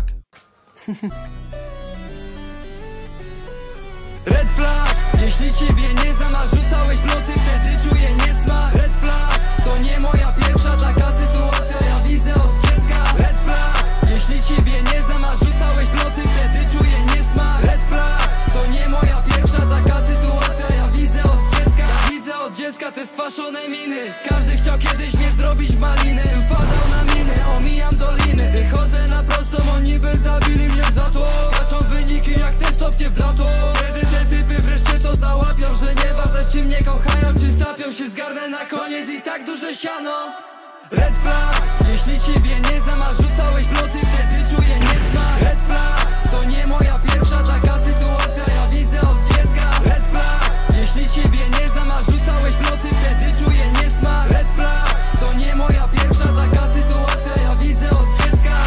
Red flag, jeśli ciebie nie znam, a rzucałeś ploty, wtedy czuję niesmak. Red flag, to nie moja pierwsza taka sytuacja, ja widzę od dziecka. Red flag, jeśli ciebie nie znam, a rzucałeś ploty, wtedy czuję niesmak. Red flag, to nie moja pierwsza taka sytuacja, ja widzę od dziecka. Ja widzę od dziecka te skwaszone miny, każdy chciał kiedyś mnie zrobić w maliny. Wpadał na miny, omijam doliny, wychodzę na prostą, oni by zabili mnie za to. Skaczą wyniki jak te stopnie w blato. Załapią, że nieważne czy mnie kochają, czy sapią się, zgarnę na koniec i tak duże siano. Red flag, jeśli ciebie nie znam, a rzucałeś ploty, wtedy czuję niesmak. Red flag, to nie moja pierwsza taka sytuacja, ja widzę od dziecka. Red flag, jeśli ciebie nie znam, a rzucałeś ploty, wtedy czuję niesmak. Red flag, to nie moja pierwsza taka sytuacja, ja widzę od dziecka.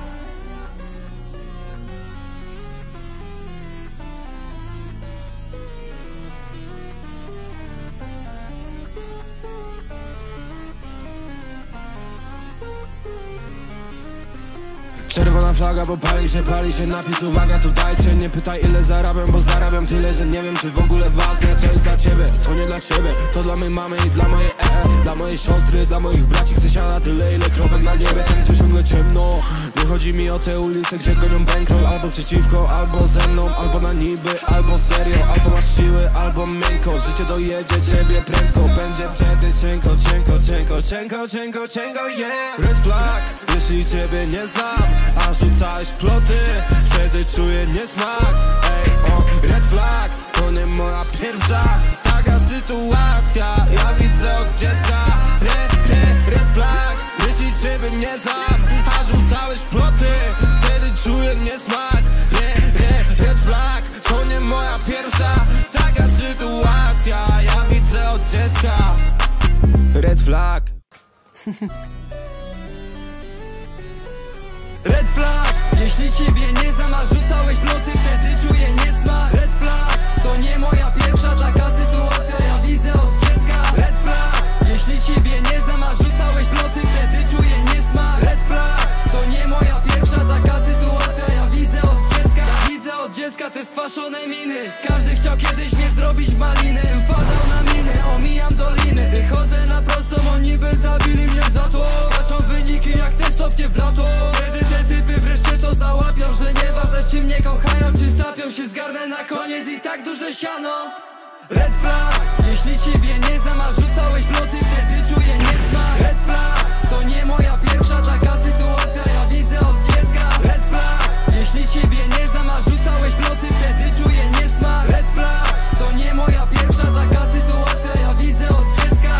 Czerwona flaga, bo pali się, pali się napis, uwaga, tu dajcie. Nie pytaj ile zarabiam, bo zarabiam tyle, że nie wiem czy w ogóle ważne. To jest dla ciebie, to nie dla ciebie, to dla mojej mamy i dla mojej ee. Dla mojej siostry, dla moich braci chcę siana tyle, ile kropek na niebie. Tam ciągle ciemno, nie chodzi mi o te ulice, gdzie gonią bankroll. Albo przeciwko, albo ze mną, albo na niby, albo serio. Albo masz siły, albo miękko, życie dojedzie ciebie prędko. Będzie wtedy cienko, cienko, cienko, cienko, cienko, cienko, yeah. Red flag, jeśli ciebie nie znam, a rzucałeś ploty, wtedy czuję niesmak. Ej, o, red flag, to nie moja pierwsza taka sytuacja, ja widzę od dziecka. Red, red, red flag, jeśli ciebie nie znam, a rzucałeś ploty, wtedy czuję niesmak. Red, red, red flag, to nie moja pierwsza taka sytuacja, ja widzę od dziecka. Red flag.
Red flag, jeśli ciebie nie znam, a rzucałeś ploty, wtedy czuję niesmak. Red flag, to nie moja pierwsza taka sytuacja, ja widzę od dziecka. Red flag, jeśli ciebie nie znam, a rzucałeś ploty, wtedy czuję niesmak. Red flag, to nie moja pierwsza taka sytuacja, ja widzę od dziecka. Ja widzę od dziecka te skwaszone miny, każdy chciał kiedyś mnie zrobić w maliny. Wpadał na miny, omijam doliny, wychodzę na prostą, oni by zabili mnie za to. Skaczą wyniki jak te stopnie w blato. Załapią, że nieważne czy mnie kochają, czy sapią się, zgarnę na koniec i tak duże siano. Red flag, jeśli ciebie nie znam, a rzucałeś ploty, wtedy czuję niesmak. Red flag, to nie moja pierwsza taka sytuacja, ja widzę od dziecka. Red flag, jeśli ciebie nie znam, a rzucałeś ploty, wtedy czuję niesmak. Red flag, to nie moja pierwsza taka sytuacja, ja widzę od dziecka.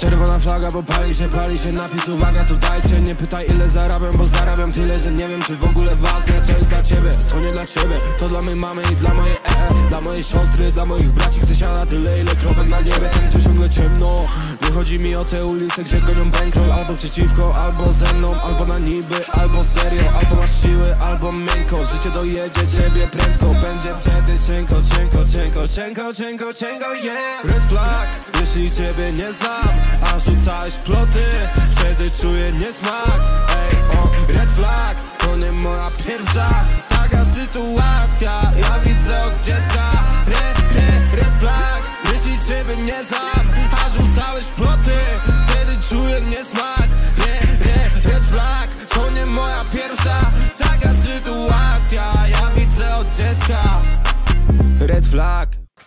Czerwona flaga, bo pali się, pali się napis, uwaga, tu dajcie. Nie pytaj ile zarabiam, bo zarabiam tyle, że nie wiem czy w ogóle ważne. To jest dla ciebie, to nie dla ciebie. To dla mojej mamy i dla mojej ee Dla mojej siostry, dla moich braci chcę siana tyle, ile kropek na niebie. Tam tu ciągle ciemno. Nie chodzi mi o te ulice, gdzie gonią bankroll. Albo przeciwko, albo ze mną, albo na niby, albo serio. Albo masz siły, albo miękko. Życie dojedzie ciebie prędko. Będzie wtedy cienko, cienko, cienko, cienko, cienko, cienko, yeah. Red flag, jeśli ciebie nie znam, a rzucałeś ploty, wtedy czuję niesmak. Ej, o, red flag, to nie moja pierwsza taka sytuacja. Ja widzę od dziecka, red, red, red flag. Jeśli ciebie nie znam, a rzucałeś ploty, wtedy czuję niesmak. Red, red, red flag, to nie moja pierwsza taka sytuacja. Ja widzę od dziecka. Red flag.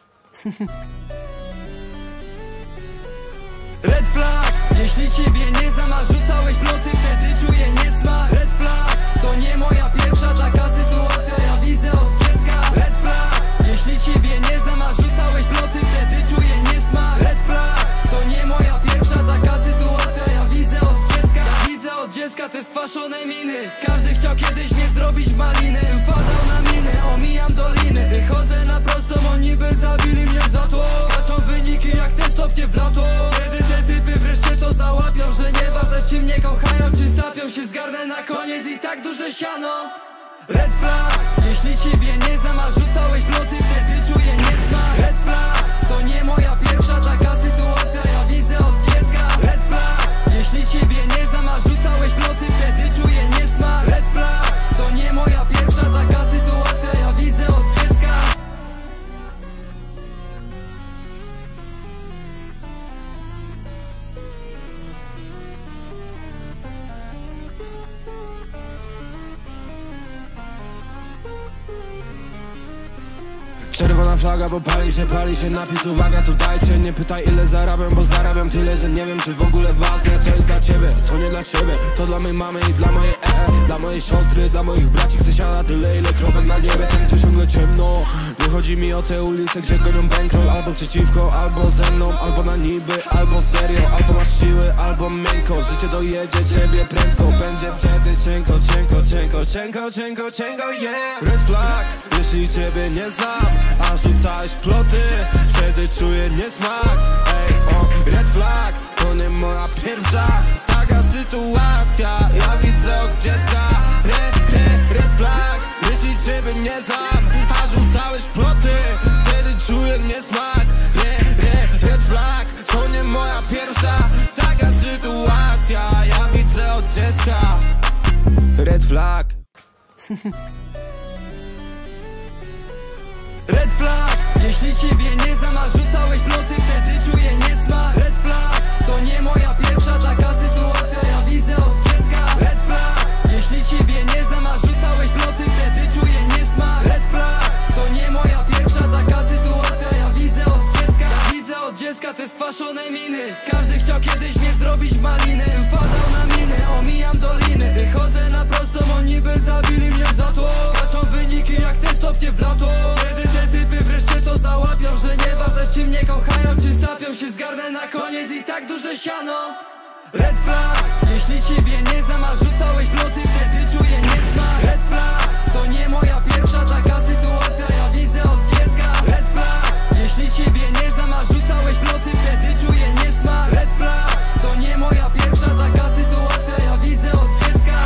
Red flag, jeśli ciebie nie znam, a rzucałeś loty, wtedy czuję niesmak. Red flag, to nie moja pierwsza taka sytuacja, ja widzę od dziecka. Red flag, jeśli ciebie nie znam, a rzucałeś loty, wtedy czuję niesmak. Red flag, to nie moja pierwsza taka sytuacja, ja widzę od dziecka. Ja widzę od dziecka te skwaszone miny. Każdy chciał kiedyś mnie zrobić w maliny. Wpadał na miny, omijam doliny. Wychodzę na prostą, oni by zabili mnie za to. Patrzą wyniki jak te stopnie w lato. Kiedy te typy wreszcie to załapią, że nieważne czy mnie kochają, czy sapią się, zgarnę na koniec i tak duże siano. Red flag, jeśli ciebie nie znam, a rzucałeś loty, wtedy czuję niesmak. Red flag, to nie moja pierwsza taka sytuacja, ja widzę od dziecka. Red flag, jeśli ciebie nie znam, a rzucałeś loty, wtedy czuję niesmak. Red flag, to nie moja pierwsza taka sytuacja, ja widzę od dziecka.
Czerwona flaga, bo pali się, pali się napis, uwaga, tu dajcie. Nie pytaj ile zarabiam, bo zarabiam tyle, że nie wiem czy w ogóle ważne. To jest dla ciebie, to nie dla ciebie. To dla mojej mamy i dla mojej ee Dla mojej siostry, dla moich braci chcę siana tyle, ile kropek na niebie. Tam tu ciągle ciemno. Nie chodzi mi o te ulice, gdzie gonią bankroll. Albo przeciwko, albo ze mną, albo na niby, albo serio. Albo masz siły, albo miękko. Życie dojedzie ciebie prędko. Będzie wtedy cienko, cienko, cienko, cienko, cienko, cienko, yeah. Red flag, jeśli ciebie nie znam, a rzucałeś ploty, wtedy czuję niesmak. Ej, o, red flag, to nie moja pierwsza taka sytuacja, ja widzę od dziecka. Red, red, red flag, jeśli ciebie nie znam, a rzucałeś ploty, wtedy czuję niesmak. Red, red, red flag, to nie moja pierwsza taka sytuacja, ja widzę od dziecka. Red flag.
Red flag, jeśli ciebie nie znam, a rzucałeś loty, wtedy czuję niesmak. Red flag, to nie moja pierwsza taka sytuacja, ja widzę od dziecka. Red flag, jeśli ciebie nie znam, a rzucałeś loty, wtedy czuję niesmak. Red flag, to nie moja pierwsza taka sytuacja, ja widzę od dziecka. Ja widzę od dziecka te skwaszone miny. Każdy chciał kiedyś mnie zrobić w maliny. Wpadał na miny, omijam doliny. Wychodzę na prostą, oni by zabili mnie za to. Skaczą wyniki jak te stopnie w lato. Kiedy te typy wreszcie to załapią, że nieważne czy mnie kochają, czy sapią się, zgarnę na koniec i tak duże siano. Red flag, jeśli ciebie nie znam, a rzucałeś loty, wtedy czuję niesmak. Red flag, to nie moja pierwsza taka sytuacja, ja widzę od dziecka. Red flag, jeśli ciebie nie znam, a rzucałeś loty, wtedy czuję niesmak. Red flag, to nie moja pierwsza taka sytuacja, ja widzę od dziecka.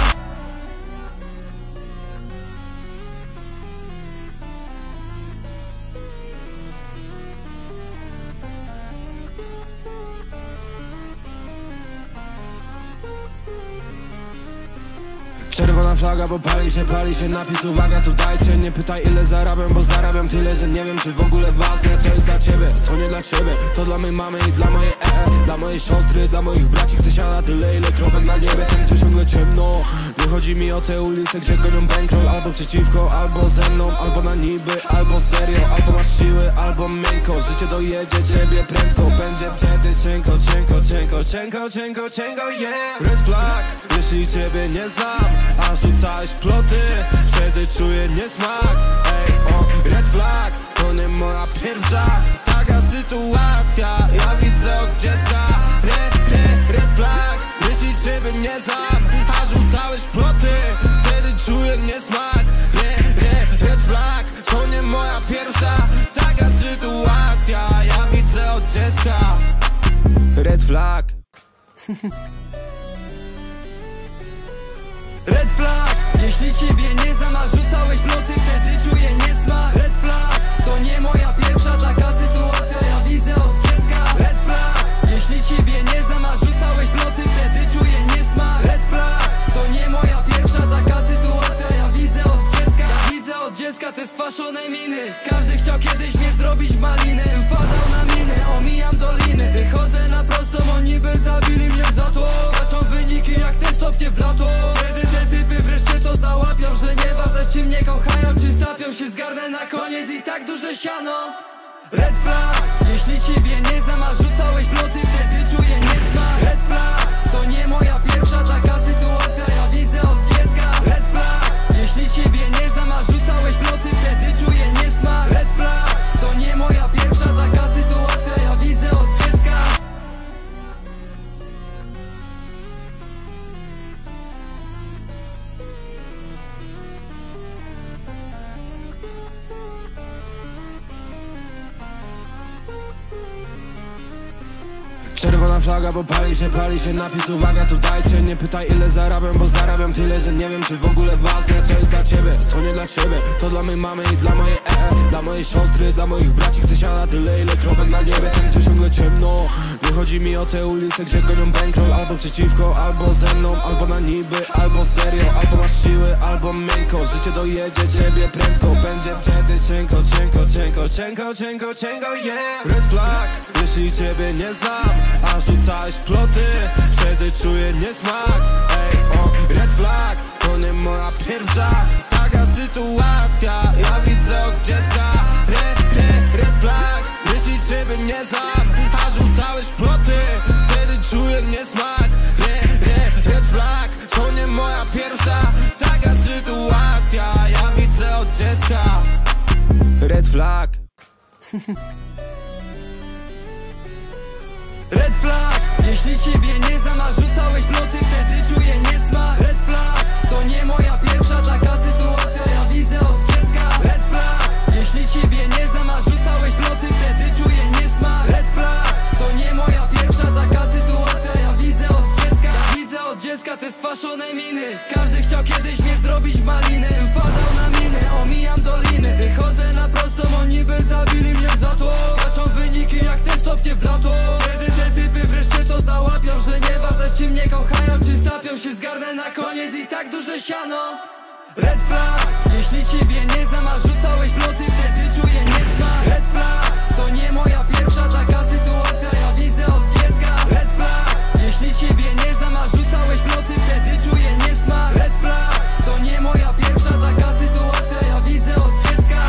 Czerwona flaga, bo pali się, pali się napis, uwaga, tu dajcie. Nie pytaj ile zarabiam, bo zarabiam tyle, że nie wiem czy w ogóle ważne. To jest dla ciebie, to nie dla ciebie. To dla mojej mamy i dla mojej ee Dla mojej siostry, dla moich braci chcę siana tyle, ile kropek na niebie. Tam tu ciągle ciemno. Nie chodzi mi o te ulice, gdzie gonią bankroll. Albo przeciwko, albo ze mną, albo na niby, albo serio. Albo masz siły, albo miękko. Życie dojedzie ciebie prędko. Będzie wtedy cienko, cienko, cienko, cienko, cienko, cienko, yeah. Red flag, jeśli ciebie nie znam, a rzucałeś ploty, wtedy czuję niesmak. Ej, o, red flag, to nie moja pierwsza taka sytuacja, ja widzę od dziecka. Red, flag.
Red flag. Jeśli ciebie nie znam, a rzucałeś loty, wtedy czuję niesmak. Red flag. To nie moja pierwsza taka sytuacja, ja widzę od dziecka. Red flag. Jeśli ciebie nie znam, a rzucałeś loty, wtedy czuję niesmak. Red flag. To nie moja pierwsza taka sytuacja, ja widzę od dziecka. Ja widzę od dziecka te skwaszone miny. Każdy chciał kiedyś mnie zrobić w maliny. Wpadał na miny, omijam doliny. Wychodzę na prostą, oni by zabili mnie za to. Skaczą wyniki jak te stopnie w blato. Kiedy te typy wreszcie to załapią, że nieważne czy mnie kochają, czy sapią się, zgarnę na koniec i tak duże siano. Red flag. Jeśli ciebie nie znam, a rzucałeś loty, wtedy czuję niesmak. Red flag. To nie moja pierwsza taka sytuacja, ja widzę od dziecka. Red flag. Jeśli ciebie nie znam, a rzucałeś loty, wtedy czuję niesmak. Red flag. To nie moja pierwsza taka sytuacja, ja widzę od dziecka.
Czerwona flaga, bo pali się, pali się napis, uwaga, tu dajcie. Nie pytaj ile zarabiam, bo zarabiam tyle, że nie wiem czy w ogóle ważne. To jest dla ciebie, to nie dla ciebie, to dla mej mamy i dla mojej ee, dla mojej siostry, dla moich braci. Chcę siana tyle, ile kropek na niebie, tam gdzie ciągle ciemno. Nie chodzi mi o te ulice, gdzie gonią bankroll. Albo przeciwko, albo ze mną, albo na niby, albo serio. Albo masz siły, albo miękko. Życie dojedzie ciebie prędko, będzie wtedy cienko, cienko, cienko, cienko, cienko, cienko, yeah. Red flag, jeśli ciebie nie znam, a rzucałeś ploty, wtedy czuję niesmak. Ej, o, red flag, to nie moja pierwsza taka sytuacja, ja widzę od dziecka. Red, red, red flag, jeśli ciebie nie znam, a rzucałeś ploty, wtedy czuję niesmak. Red, red, red flag, to nie moja pierwsza taka sytuacja, ja widzę od dziecka. Red flag.
Red flag. Jeśli ciebie nie znam, a rzucałeś loty, wtedy czuję niesmak. Red flag. To nie moja pierwsza taka sytuacja, ja widzę od dziecka. Red flag. Jeśli ciebie nie znam, a rzucałeś loty, wtedy czuję niesmak. Red flag. To nie moja pierwsza taka sytuacja, ja widzę od dziecka. Ja widzę od dziecka te skwaszone miny. Każdy chciał kiedyś mnie zrobić w maliny. Wpadał na miny, omijam doliny. Wychodzę na prostą, oni by zabili mnie za to. Skaczą wyniki jak te stopnie w blato. Kiedy te typy wreszcie to załapią, że nieważne czy mnie kochają, czy sapią się, zgarnę na koniec i tak duże siano. Red flag. Jeśli ciebie nie znam, a rzucałeś loty, wtedy czuję niesmak. Red flag. To nie moja pierwsza taka sytuacja, ja widzę od dziecka. Red flag. Jeśli ciebie nie znam, a rzucałeś loty, wtedy czuję niesmak. Red flag. To nie moja pierwsza taka sytuacja, ja widzę od dziecka.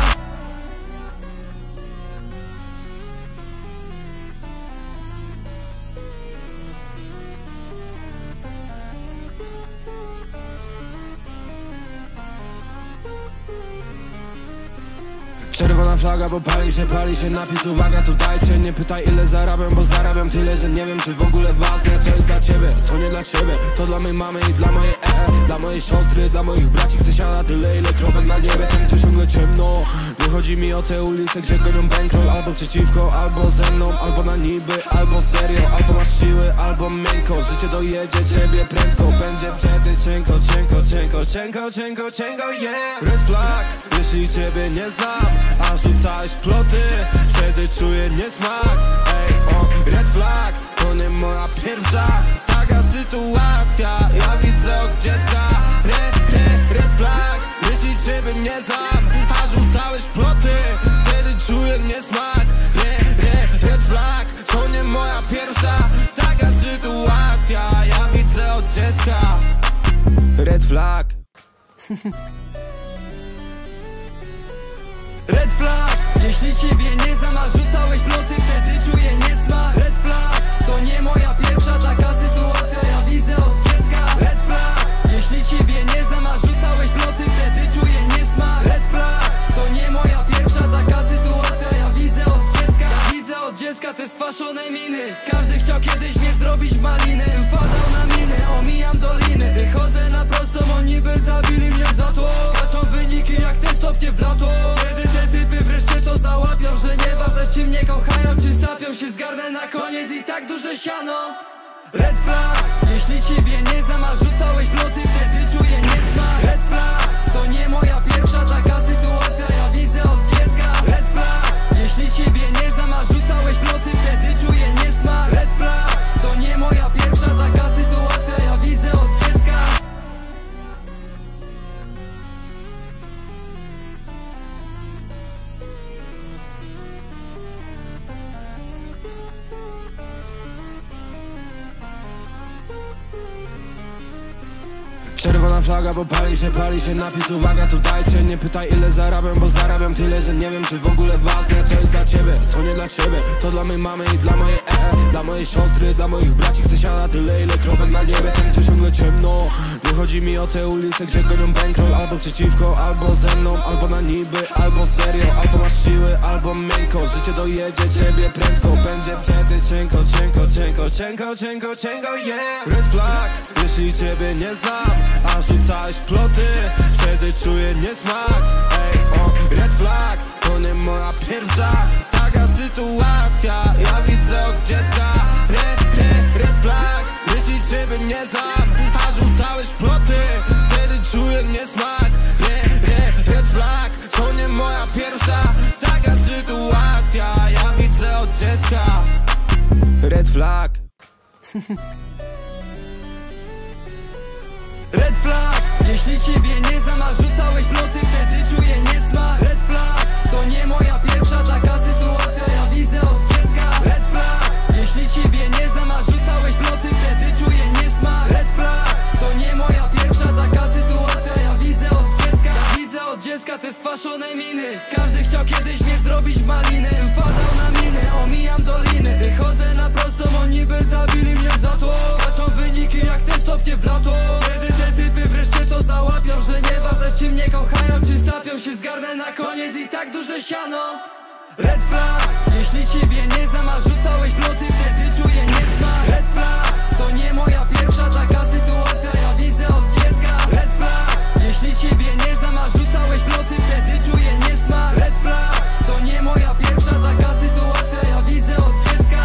Czerwona flaga, bo pali się, pali się napis, uwaga, tu dajcie. Nie pytaj ile zarabiam, bo zarabiam tyle, że nie wiem czy w ogóle ważne. To jest dla ciebie, to nie dla ciebie, to dla mej mamy i dla mojej ee, dla mojej siostry, dla moich braci. Chcę siana tyle, ile kropek na niebie, tam gdzie ciągle ciemno. Nie chodzi mi o te ulice, gdzie gonią bankroll. Albo przeciwko, albo ze mną, albo na niby, albo serio. Albo masz siły, albo miękko. Życie dojedzie ciebie prędko, będzie wtedy cienko, cienko, cienko, cienko, cienko, cienko, yeah. Red flag, jeśli ciebie nie znam, a rzucałeś ploty, wtedy czuję niesmak. Ej, o, red flag, to nie moja pierwsza taka sytuacja, ja widzę od dziecka. Red, red, red flag, jeśli ciebie nie znam, a rzucałeś ploty, wtedy czuję niesmak. Red, red, red flag, to nie moja pierwsza taka sytuacja, ja widzę od dziecka. Red flag.
Red flag. Jeśli ciebie nie znam, a rzucałeś loty, wtedy czuję niesmak. Red flag. To nie moja pierwsza taka sytuacja, ja widzę od dziecka. Red flag. Jeśli ciebie nie znam, a rzucałeś loty, wtedy czuję niesmak. Red flag. To nie moja pierwsza taka sytuacja, ja widzę od dziecka. Ja widzę od dziecka te skwaszone miny. Każdy chciał kiedyś mnie zrobić w maliny. Wpadał na miny, omijam doliny. Wychodzę na prostą, oni by zabili mnie za to. Skaczą wyniki jak te stopnie w lato. Kiedy te typy wreszcie to załapią, że nieważne czy mnie kochają, czy sapią się, zgarnę na koniec i tak duże siano. Red flag, jeśli ciebie nie znam, a rzucałeś loty, wtedy czuję niesmak. Red flag, to nie moja pierwsza taka sytuacja, ja widzę od dziecka. Red flag, jeśli ciebie nie znam, a rzucałeś loty, wtedy czuję niesmak. Red flag, to nie moja pierwsza taka sytuacja, ja widzę od dziecka.
Czerwona flaga, bo pali się, pali się napis, uwaga, tu dajcie. Nie pytaj ile zarabiam, bo zarabiam tyle, że nie wiem czy w ogóle ważne. To jest dla ciebie, to nie dla ciebie, to dla mojej mamy i dla mojej ee Dla mojej siostry, dla moich braci, chcę siana tyle ile kropek na niebie. Tam gdzie ciągle ciemno, nie chodzi mi o te ulice, gdzie gonią bankroll. Albo przeciwko, albo ze mną, albo na niby, albo serio. Albo masz siły, albo miękko, życie dojedzie ciebie prędko. Będzie wtedy cienko, cienko, cienko, cienko, cienko, cienko, yeah. Red flag, jeśli ciebie nie znam, a rzucałeś ploty, wtedy czuję niesmak. Ej, o, red flag, to nie moja pierwsza taka sytuacja, ja widzę od dziecka. Red, red, red flag, jeśli ciebie nie znam, a rzucałeś ploty, wtedy czuję niesmak. Red, red, red flag, to nie moja pierwsza taka sytuacja, ja widzę od dziecka. Red flag.
Red flag, jeśli ciebie nie znam, a rzucałeś loty, wtedy czuję niesmak. Red flag, to nie moja pierwsza taka sytuacja, ja widzę od dziecka. Red flag, jeśli ciebie nie znam, a rzucałeś loty, wtedy czuję niesmak. Red flag, to nie moja pierwsza taka sytuacja, ja widzę od dziecka. Ja widzę od dziecka te skwaszone miny. Każdy chciał kiedyś mnie zrobić w maliny. Wpadał na miny, omijam doliny. Wychodzę na prostą, oni by zabili mnie za to. Skaczą wyniki jak te stopnie w lato. Kiedy te typy wreszcie to załapią, że nieważne czy mnie kochają, czy sapią się, zgarnę na koniec i tak duże siano. Red flag, jeśli ciebie nie znam, a rzucałeś loty, wtedy czuję niesmak. Red flag, to nie moja pierwsza taka sytuacja, ja widzę od dziecka. Red flag, jeśli ciebie nie znam, a rzucałeś loty, wtedy czuję niesmak. Red flag, to nie moja pierwsza taka sytuacja, ja widzę od dziecka.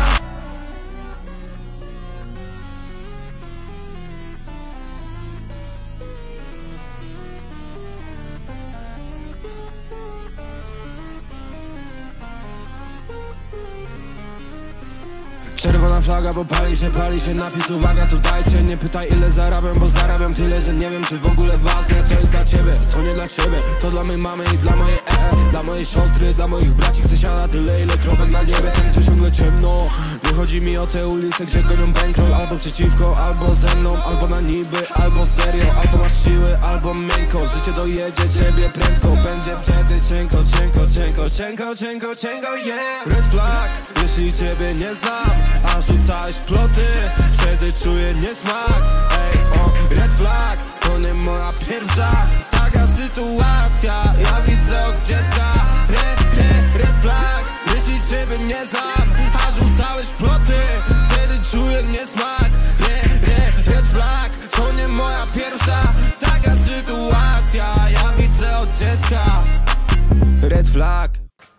Czerwona flaga, bo pali się, pali się napis, uwaga, tu dajcie. Nie pytaj ile zarabiam, bo zarabiam tyle, że nie wiem czy w ogóle ważne. To jest dla ciebie, to nie dla ciebie, to dla mojej mamy i dla mojej ee Dla mojej siostry, dla moich braci, chcę siana tyle ile kropek na niebie. Tam gdzie ciągle ciemno, nie chodzi mi o te ulice, gdzie gonią bankroll. Albo przeciwko, albo ze mną, albo na niby, albo serio. Albo masz siły, albo miękko, życie dojedzie ciebie prędko. Będzie wtedy cienko, cienko, cienko, cienko, cienko, cienko, yeah. Red flag, jeśli ciebie nie znam, a rzucałeś ploty, wtedy czuję niesmak. Ej, o, red flag, to nie moja pierwsza taka sytuacja, ja widzę od dziecka. Red, red, red flag, jeśli ciebie nie znam, a rzucałeś ploty, wtedy czuję niesmak. Red, red, red flag, to nie moja pierwsza taka sytuacja, ja widzę od dziecka. Red flag.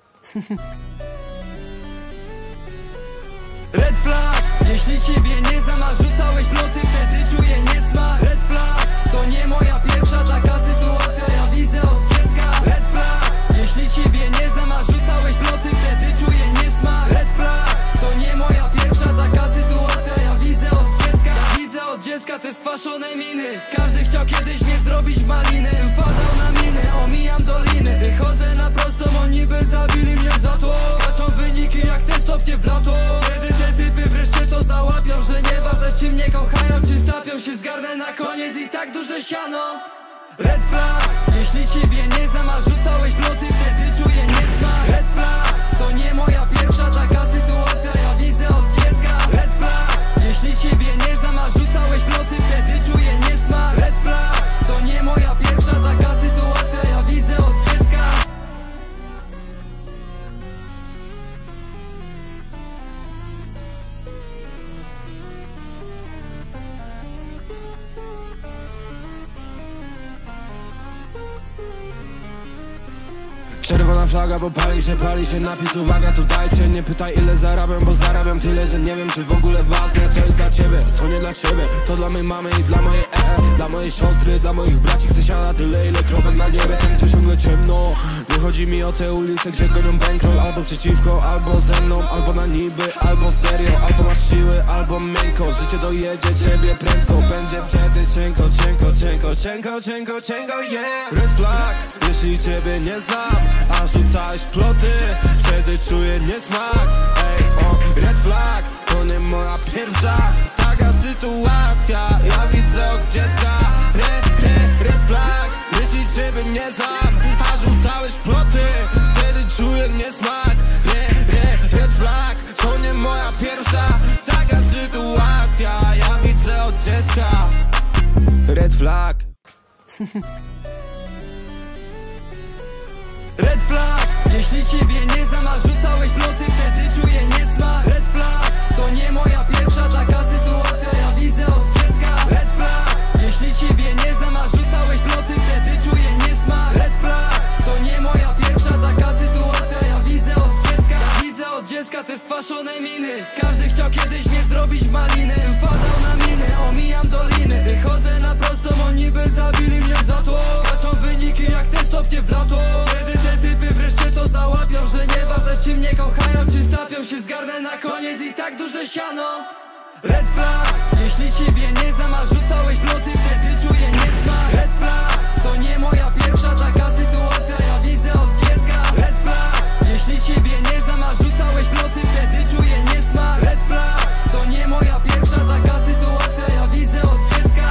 Red flag, jeśli ciebie nie znam, a rzucałeś loty, wtedy czuję niesmak. Red flag, to nie moja pierwsza taka sytuacja, ja widzę od dziecka. Red flag, jeśli ciebie nie znam, a rzucałeś loty, wtedy czuję niesmak. Red flag, to nie moja pierwsza taka sytuacja, ja widzę od dziecka. Ja widzę od dziecka te skwaszone miny. Każdy chciał kiedyś mnie zrobić w maliny. Wpadał na miny, omijam doliny. Wychodzę na prostą, oni by zabili mnie za to. Skaczą wyniki jak te stopnie w lato. Kiedy te typy wreszcie to załapią, że nieważne czy mnie kochają, czy sapią się, zgarnę na koniec i tak duże siano. Red flag, jeśli ciebie nie znam, a rzucałeś loty, wtedy czuję niesmak. Red flag, to nie moja pierwsza taka sytuacja, ja widzę od dziecka. Red flag, jeśli ciebie nie znam, a rzucałeś loty, wtedy czuję niesmak. Red flag, to nie moja pierwsza taka sytuacja, ja widzę od dziecka.
Czerwona flaga, bo pali się, pali się napis, uwaga, tu dajcie. Nie pytaj ile zarabiam, bo zarabiam tyle, że nie wiem czy w ogóle ważne. To jest dla ciebie, to nie dla ciebie, to dla mojej mamy i dla mojej e, dla mojej siostry, dla moich braci. Chcę siana tyle, ile kropek na niebie, tam gdzie ciągle ciemno. Nie chodzi mi o te ulice, gdzie gonią bankroll. Albo przeciwko, albo ze mną, albo na niby, albo serio. Albo masz siły, albo miękko. Życie dojedzie ciebie prędko, będzie wtedy cienko, cienko, cienko, cienko, cienko, cienko, yeah. Red flag, jeśli ciebie nie znam, a rzucałeś ploty, wtedy czuję niesmak. Ej, o, red flag, to nie moja pierwsza taka sytuacja, ja widzę od dziecka. Red, red, red flag, jeśli ciebie nie znam, a rzucałeś ploty, wtedy czuję niesmak. Red, red, red flag, to nie moja pierwsza taka sytuacja, ja widzę od dziecka. Red flag.
Red flag, jeśli ciebie nie znam, a rzucałeś loty, wtedy czuję niesmak. Red flag, to nie moja pierwsza taka sytuacja, ja widzę od dziecka. Red flag, jeśli ciebie nie znam, a rzucałeś loty, wtedy czuję niesmak. Red flag, to nie moja pierwsza taka sytuacja, ja widzę od dziecka. Ja widzę od dziecka te skwaszone miny, każdy chciał kiedyś mnie zrobić w malinę. Wpadał na miny, omijam doliny, wychodzę na prostą, oni by zabili mnie za to. Skaczą wyniki jak te stopnie w lato. To załapią, że nieważne czy mnie kochają, czy sapią się, zgarnę na koniec i tak duże siano. Red flag, jeśli ciebie nie znam, a rzucałeś loty, wtedy czuję niesmak. Red flag, to nie moja pierwsza taka sytuacja, ja widzę od dziecka. Red flag, jeśli ciebie nie znam, a rzucałeś loty, wtedy czuję niesmak. Red flag, to nie moja pierwsza taka sytuacja, ja widzę od dziecka.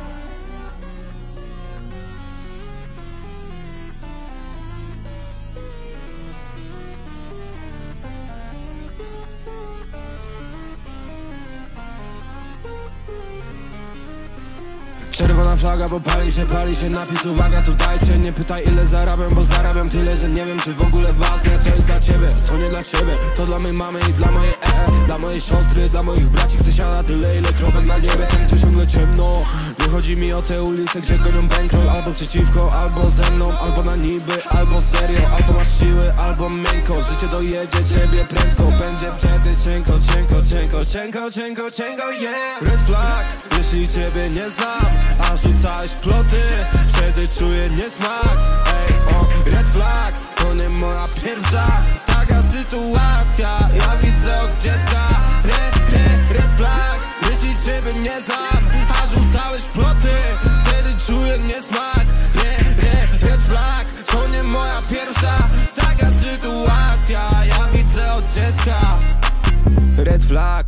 Czerwona flaga, bo pali się, pali się napis, uwaga, tu dajcie. Nie pytaj ile zarabiam, bo zarabiam tyle, że nie wiem czy w ogóle ważne. To jest dla ciebie, to nie dla ciebie, to dla mojej mamy i dla mojej e, dla mojej siostry, dla moich braci. Chcę siana tyle, ile kropek na niebie, tam gdzie ciągle ciemno. Nie chodzi mi o te ulice, gdzie gonią bankroll. Albo przeciwko, albo ze mną, albo na niby, albo serio. Albo masz siły, albo miękko. Życie dojedzie ciebie prędko, będzie wtedy cienko, cienko, cienko, cienko, cienko, cienko, yeah. Red flag, jeśli ciebie nie znam, a rzucałeś ploty, wtedy czuję niesmak. Ej, o, red flag, to nie moja pierwsza taka sytuacja, ja widzę od dziecka. Red, red, red flag, jeśli ciebie nie znam, a rzucałeś ploty, wtedy czuję niesmak. Red, red, red flag, to nie moja pierwsza taka sytuacja, ja widzę od dziecka. Red flag.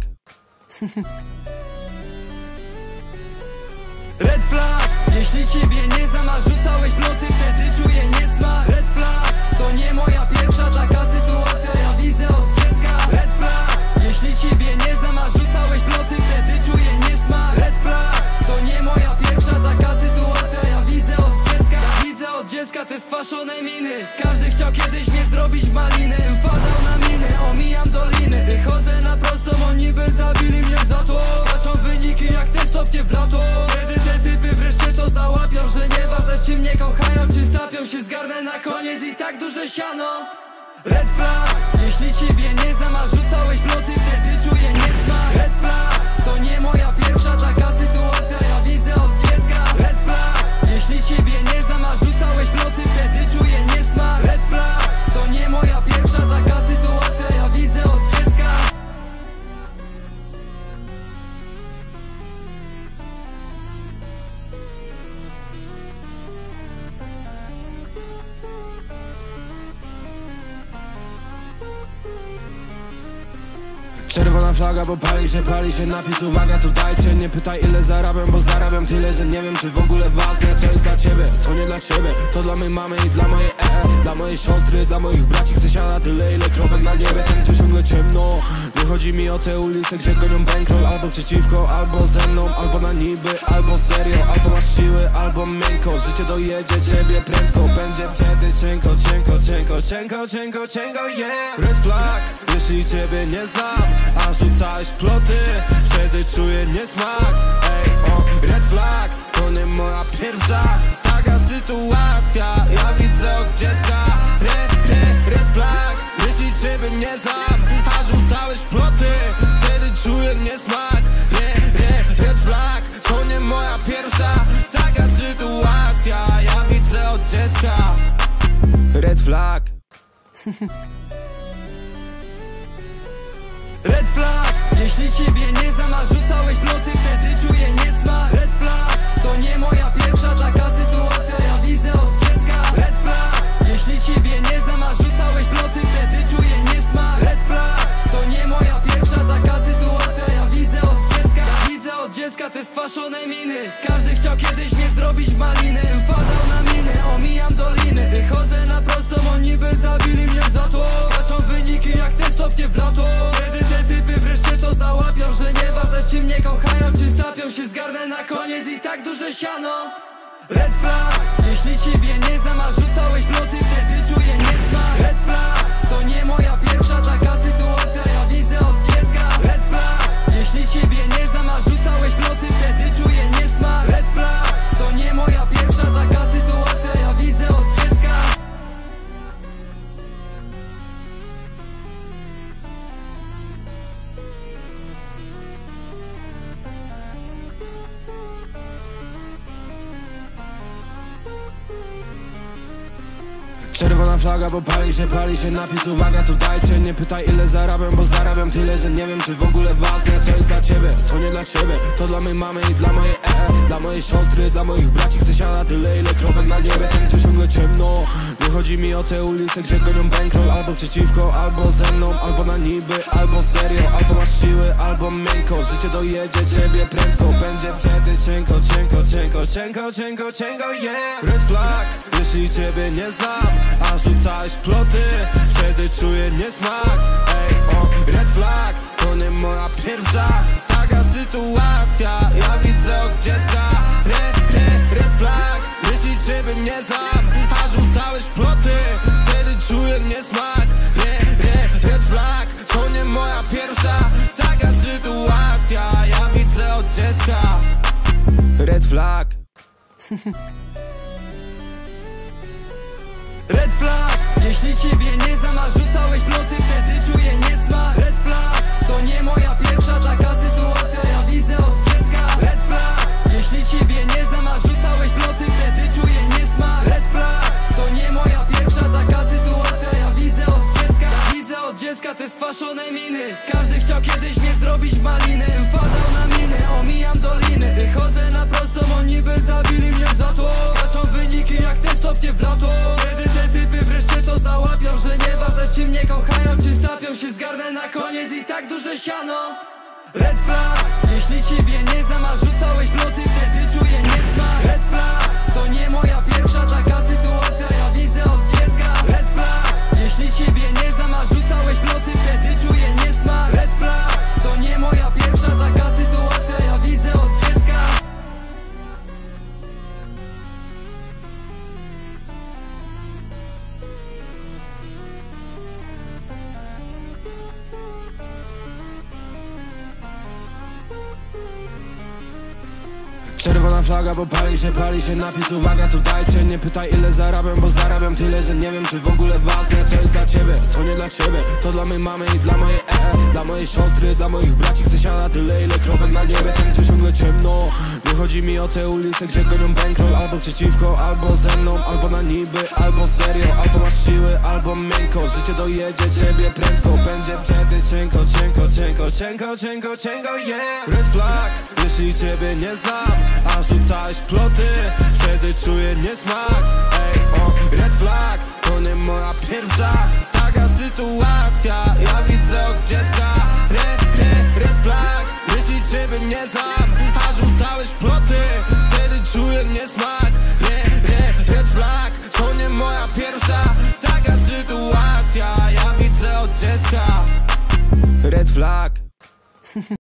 Red flag, jeśli ciebie nie znam, a rzucałeś loty, wtedy czuję niesmak. Red flag, to nie moja pierwsza taka sytuacja, ja widzę od dziecka. Red flag, jeśli ciebie nie znam, a rzucałeś loty, wtedy czuję niesmak. Red flag, to nie moja pierwsza taka sytuacja, ja widzę od dziecka. Ja widzę od dziecka te skwaszone miny, każdy chciał kiedyś mnie zrobić w malinę. Wpadał na miny, omijam doliny, wychodzę na prostą, oni by zabili mnie za to. Skaczą wyniki jak te stopnie w lato. To załapią, że nieważne czy mnie kochają, czy sapią się, zgarnę na koniec i tak duże siano. Red flag, jeśli ciebie nie znam, a rzucałeś loty, wtedy czuję niesmak. Red flag, to nie moja pierwsza taka sytuacja, ja widzę od dziecka. Red flag, jeśli ciebie nie znam, a rzucałeś loty, wtedy czuję niesmak. Red flag, to nie moja pierwsza taka sytuacja, ja widzę od dziecka.
Czerwona flaga, bo pali się, pali się napis, uwaga, tu dajcie. Nie pytaj ile zarabiam, bo zarabiam tyle, że nie wiem czy w ogóle ważne. To jest dla ciebie, to nie dla ciebie, to dla mojej mamy i dla mojej e, dla mojej siostry, dla moich braci. Chcę siana tyle, ile kropek na niebie, tam gdzie ciągle ciemno. Nie chodzi mi o te ulice, gdzie gonią bankroll. Albo przeciwko, albo ze mną, albo na niby, albo serio. Albo masz siły, albo miękko. Życie dojedzie ciebie prędko, będzie wtedy cienko, cienko, cienko, cienko, cienko, cienko, yeah. Red flag, jeśli ciebie nie znam, a rzucałeś ploty, wtedy czuję niesmak. Ej, o, red flag, to nie moja pierwsza taka sytuacja, ja widzę od dziecka. Red, red flag. Jeśli ciebie nie znam, a rzucałeś ploty, wtedy czuję niesmak. Nie, nie, red flag. To nie moja pierwsza taka sytuacja, ja widzę od dziecka. Red flag.
Red flag. Jeśli ciebie nie znam, a rzucałeś loty, wtedy czuję niesmak. Red flag. To nie moja pierwsza taka sytuacja, ja widzę od dziecka. Red flag. Jeśli ciebie nie znam, a rzucałeś loty, wtedy czuję niesmak. Red flag. To nie moja pierwsza taka sytuacja, ja widzę od dziecka. Ja widzę od dziecka te skwaszone miny. Każdy chciał kiedyś mnie zrobić w maliny. Wpadał na miny, omijam doliny. Wychodzę na prostą, oni by zabili mnie za to. Skaczą wyniki jak te stopnie w lato. Wtedy te typy wreszcie to załapią, że nieważne czy mnie kochają, czy sapią się, zgarnę na koniec i tak duże siano. Red flag. Jeśli ciebie nie znam, a rzucałeś loty, wtedy czuję niesmak. Red flag. To nie moja pierwsza taka sytuacja, ja widzę od dziecka. Red flag. Jeśli ciebie nie znam, a rzucałeś loty, wtedy czuję niesmak. Red flag. To nie moja pierwsza taka sytuacja, ja widzę od dziecka.
Czerwona flaga, bo pali się, pali się napis, uwaga, tu dajcie. Nie pytaj ile zarabiam, bo zarabiam tyle, że nie wiem czy w ogóle ważne. To jest dla ciebie, to nie dla ciebie, to dla mojej mamy i dla mojej ee. Dla mojej siostry, dla moich braci chcę siana tyle, ile kropek na niebie. Tu ciągle ciemno, nie chodzi mi o te ulice, gdzie gonią bankroll. Albo przeciwko, albo ze mną, albo na niby, albo serio. Albo masz siły, albo miękko, życie dojedzie ciebie prędko. Będzie wtedy cienko, cienko, cienko, cienko, cienko, cienko, yeah. Red flag, jeśli ciebie nie znam, a rzucałeś ploty, wtedy czuję niesmak. Ej, o, red flag. To nie moja pierwsza taka sytuacja, ja widzę od dziecka. Re, re, red flag. Jeśli ciebie nie znam, a rzucałeś ploty, wtedy czuję niesmak. Re, re, red flag. To nie moja pierwsza taka sytuacja, ja widzę od dziecka. Red flag.
Red flag. Jeśli ciebie nie znam, a rzucałeś loty, wtedy czuję niesmak. Red flag. To nie moja pierwsza taka sytuacja, ja widzę od dziecka. Red flag. Jeśli ciebie nie znam, a rzucałeś loty, wtedy czuję niesmak. Red flag. To nie moja pierwsza taka sytuacja, ja widzę od dziecka. Ja widzę od dziecka te skwaszone miny. Każdy chciał kiedyś mnie zrobić w maliny. Wpadał na miny, omijam doliny. Wychodzę na prostą, oni by zabili mnie za to. Skaczą wyniki jak te stopnie w lato. Wtedy te typy wreszcie to załapią, że nieważne czy mnie kochają, czy sapią się, zgarnę na koniec i tak duże siano. Red flag. Jeśli ciebie nie znam, a rzucałeś loty, wtedy czuję niesmak. Red flag. To nie moja pierwsza taka sytuacja, ja widzę od dziecka. Red flag. Jeśli ciebie nie znam, a rzucałeś loty, wtedy czuję niesmak. Red flag. To nie moja pierwsza taka sytuacja, ja widzę od dziecka.
Czerwona flaga, bo pali się, pali się napis, uwaga, tu dajcie. Nie pytaj ile zarabiam, bo zarabiam tyle, że nie wiem czy w ogóle ważne. To jest dla ciebie, to nie dla ciebie, to dla mojej mamy i dla mojej ee. Dla mojej siostry, dla moich braci chcę siana tyle, ile kropek na niebie. Tu ciągle ciemno, nie chodzi mi o te ulice, gdzie gonią bankroll. Albo przeciwko, albo ze mną, albo na niby, albo serio. Albo masz siły, albo miękko, życie dojedzie ciebie prędko. Będzie wtedy cienko, cienko, cienko, cienko, cienko, cienko, yeah. Red flag. Jeśli ciebie nie znam, a rzucałeś ploty, wtedy czuję niesmak. Ej, o, red flag. To nie moja pierwsza taka sytuacja, ja widzę od dziecka. Re, re, red flag. Jeśli ciebie nie znam, a rzucałeś ploty, wtedy czuję niesmak. Re, re, red flag. To nie moja pierwsza taka sytuacja, ja widzę od dziecka. Red flag.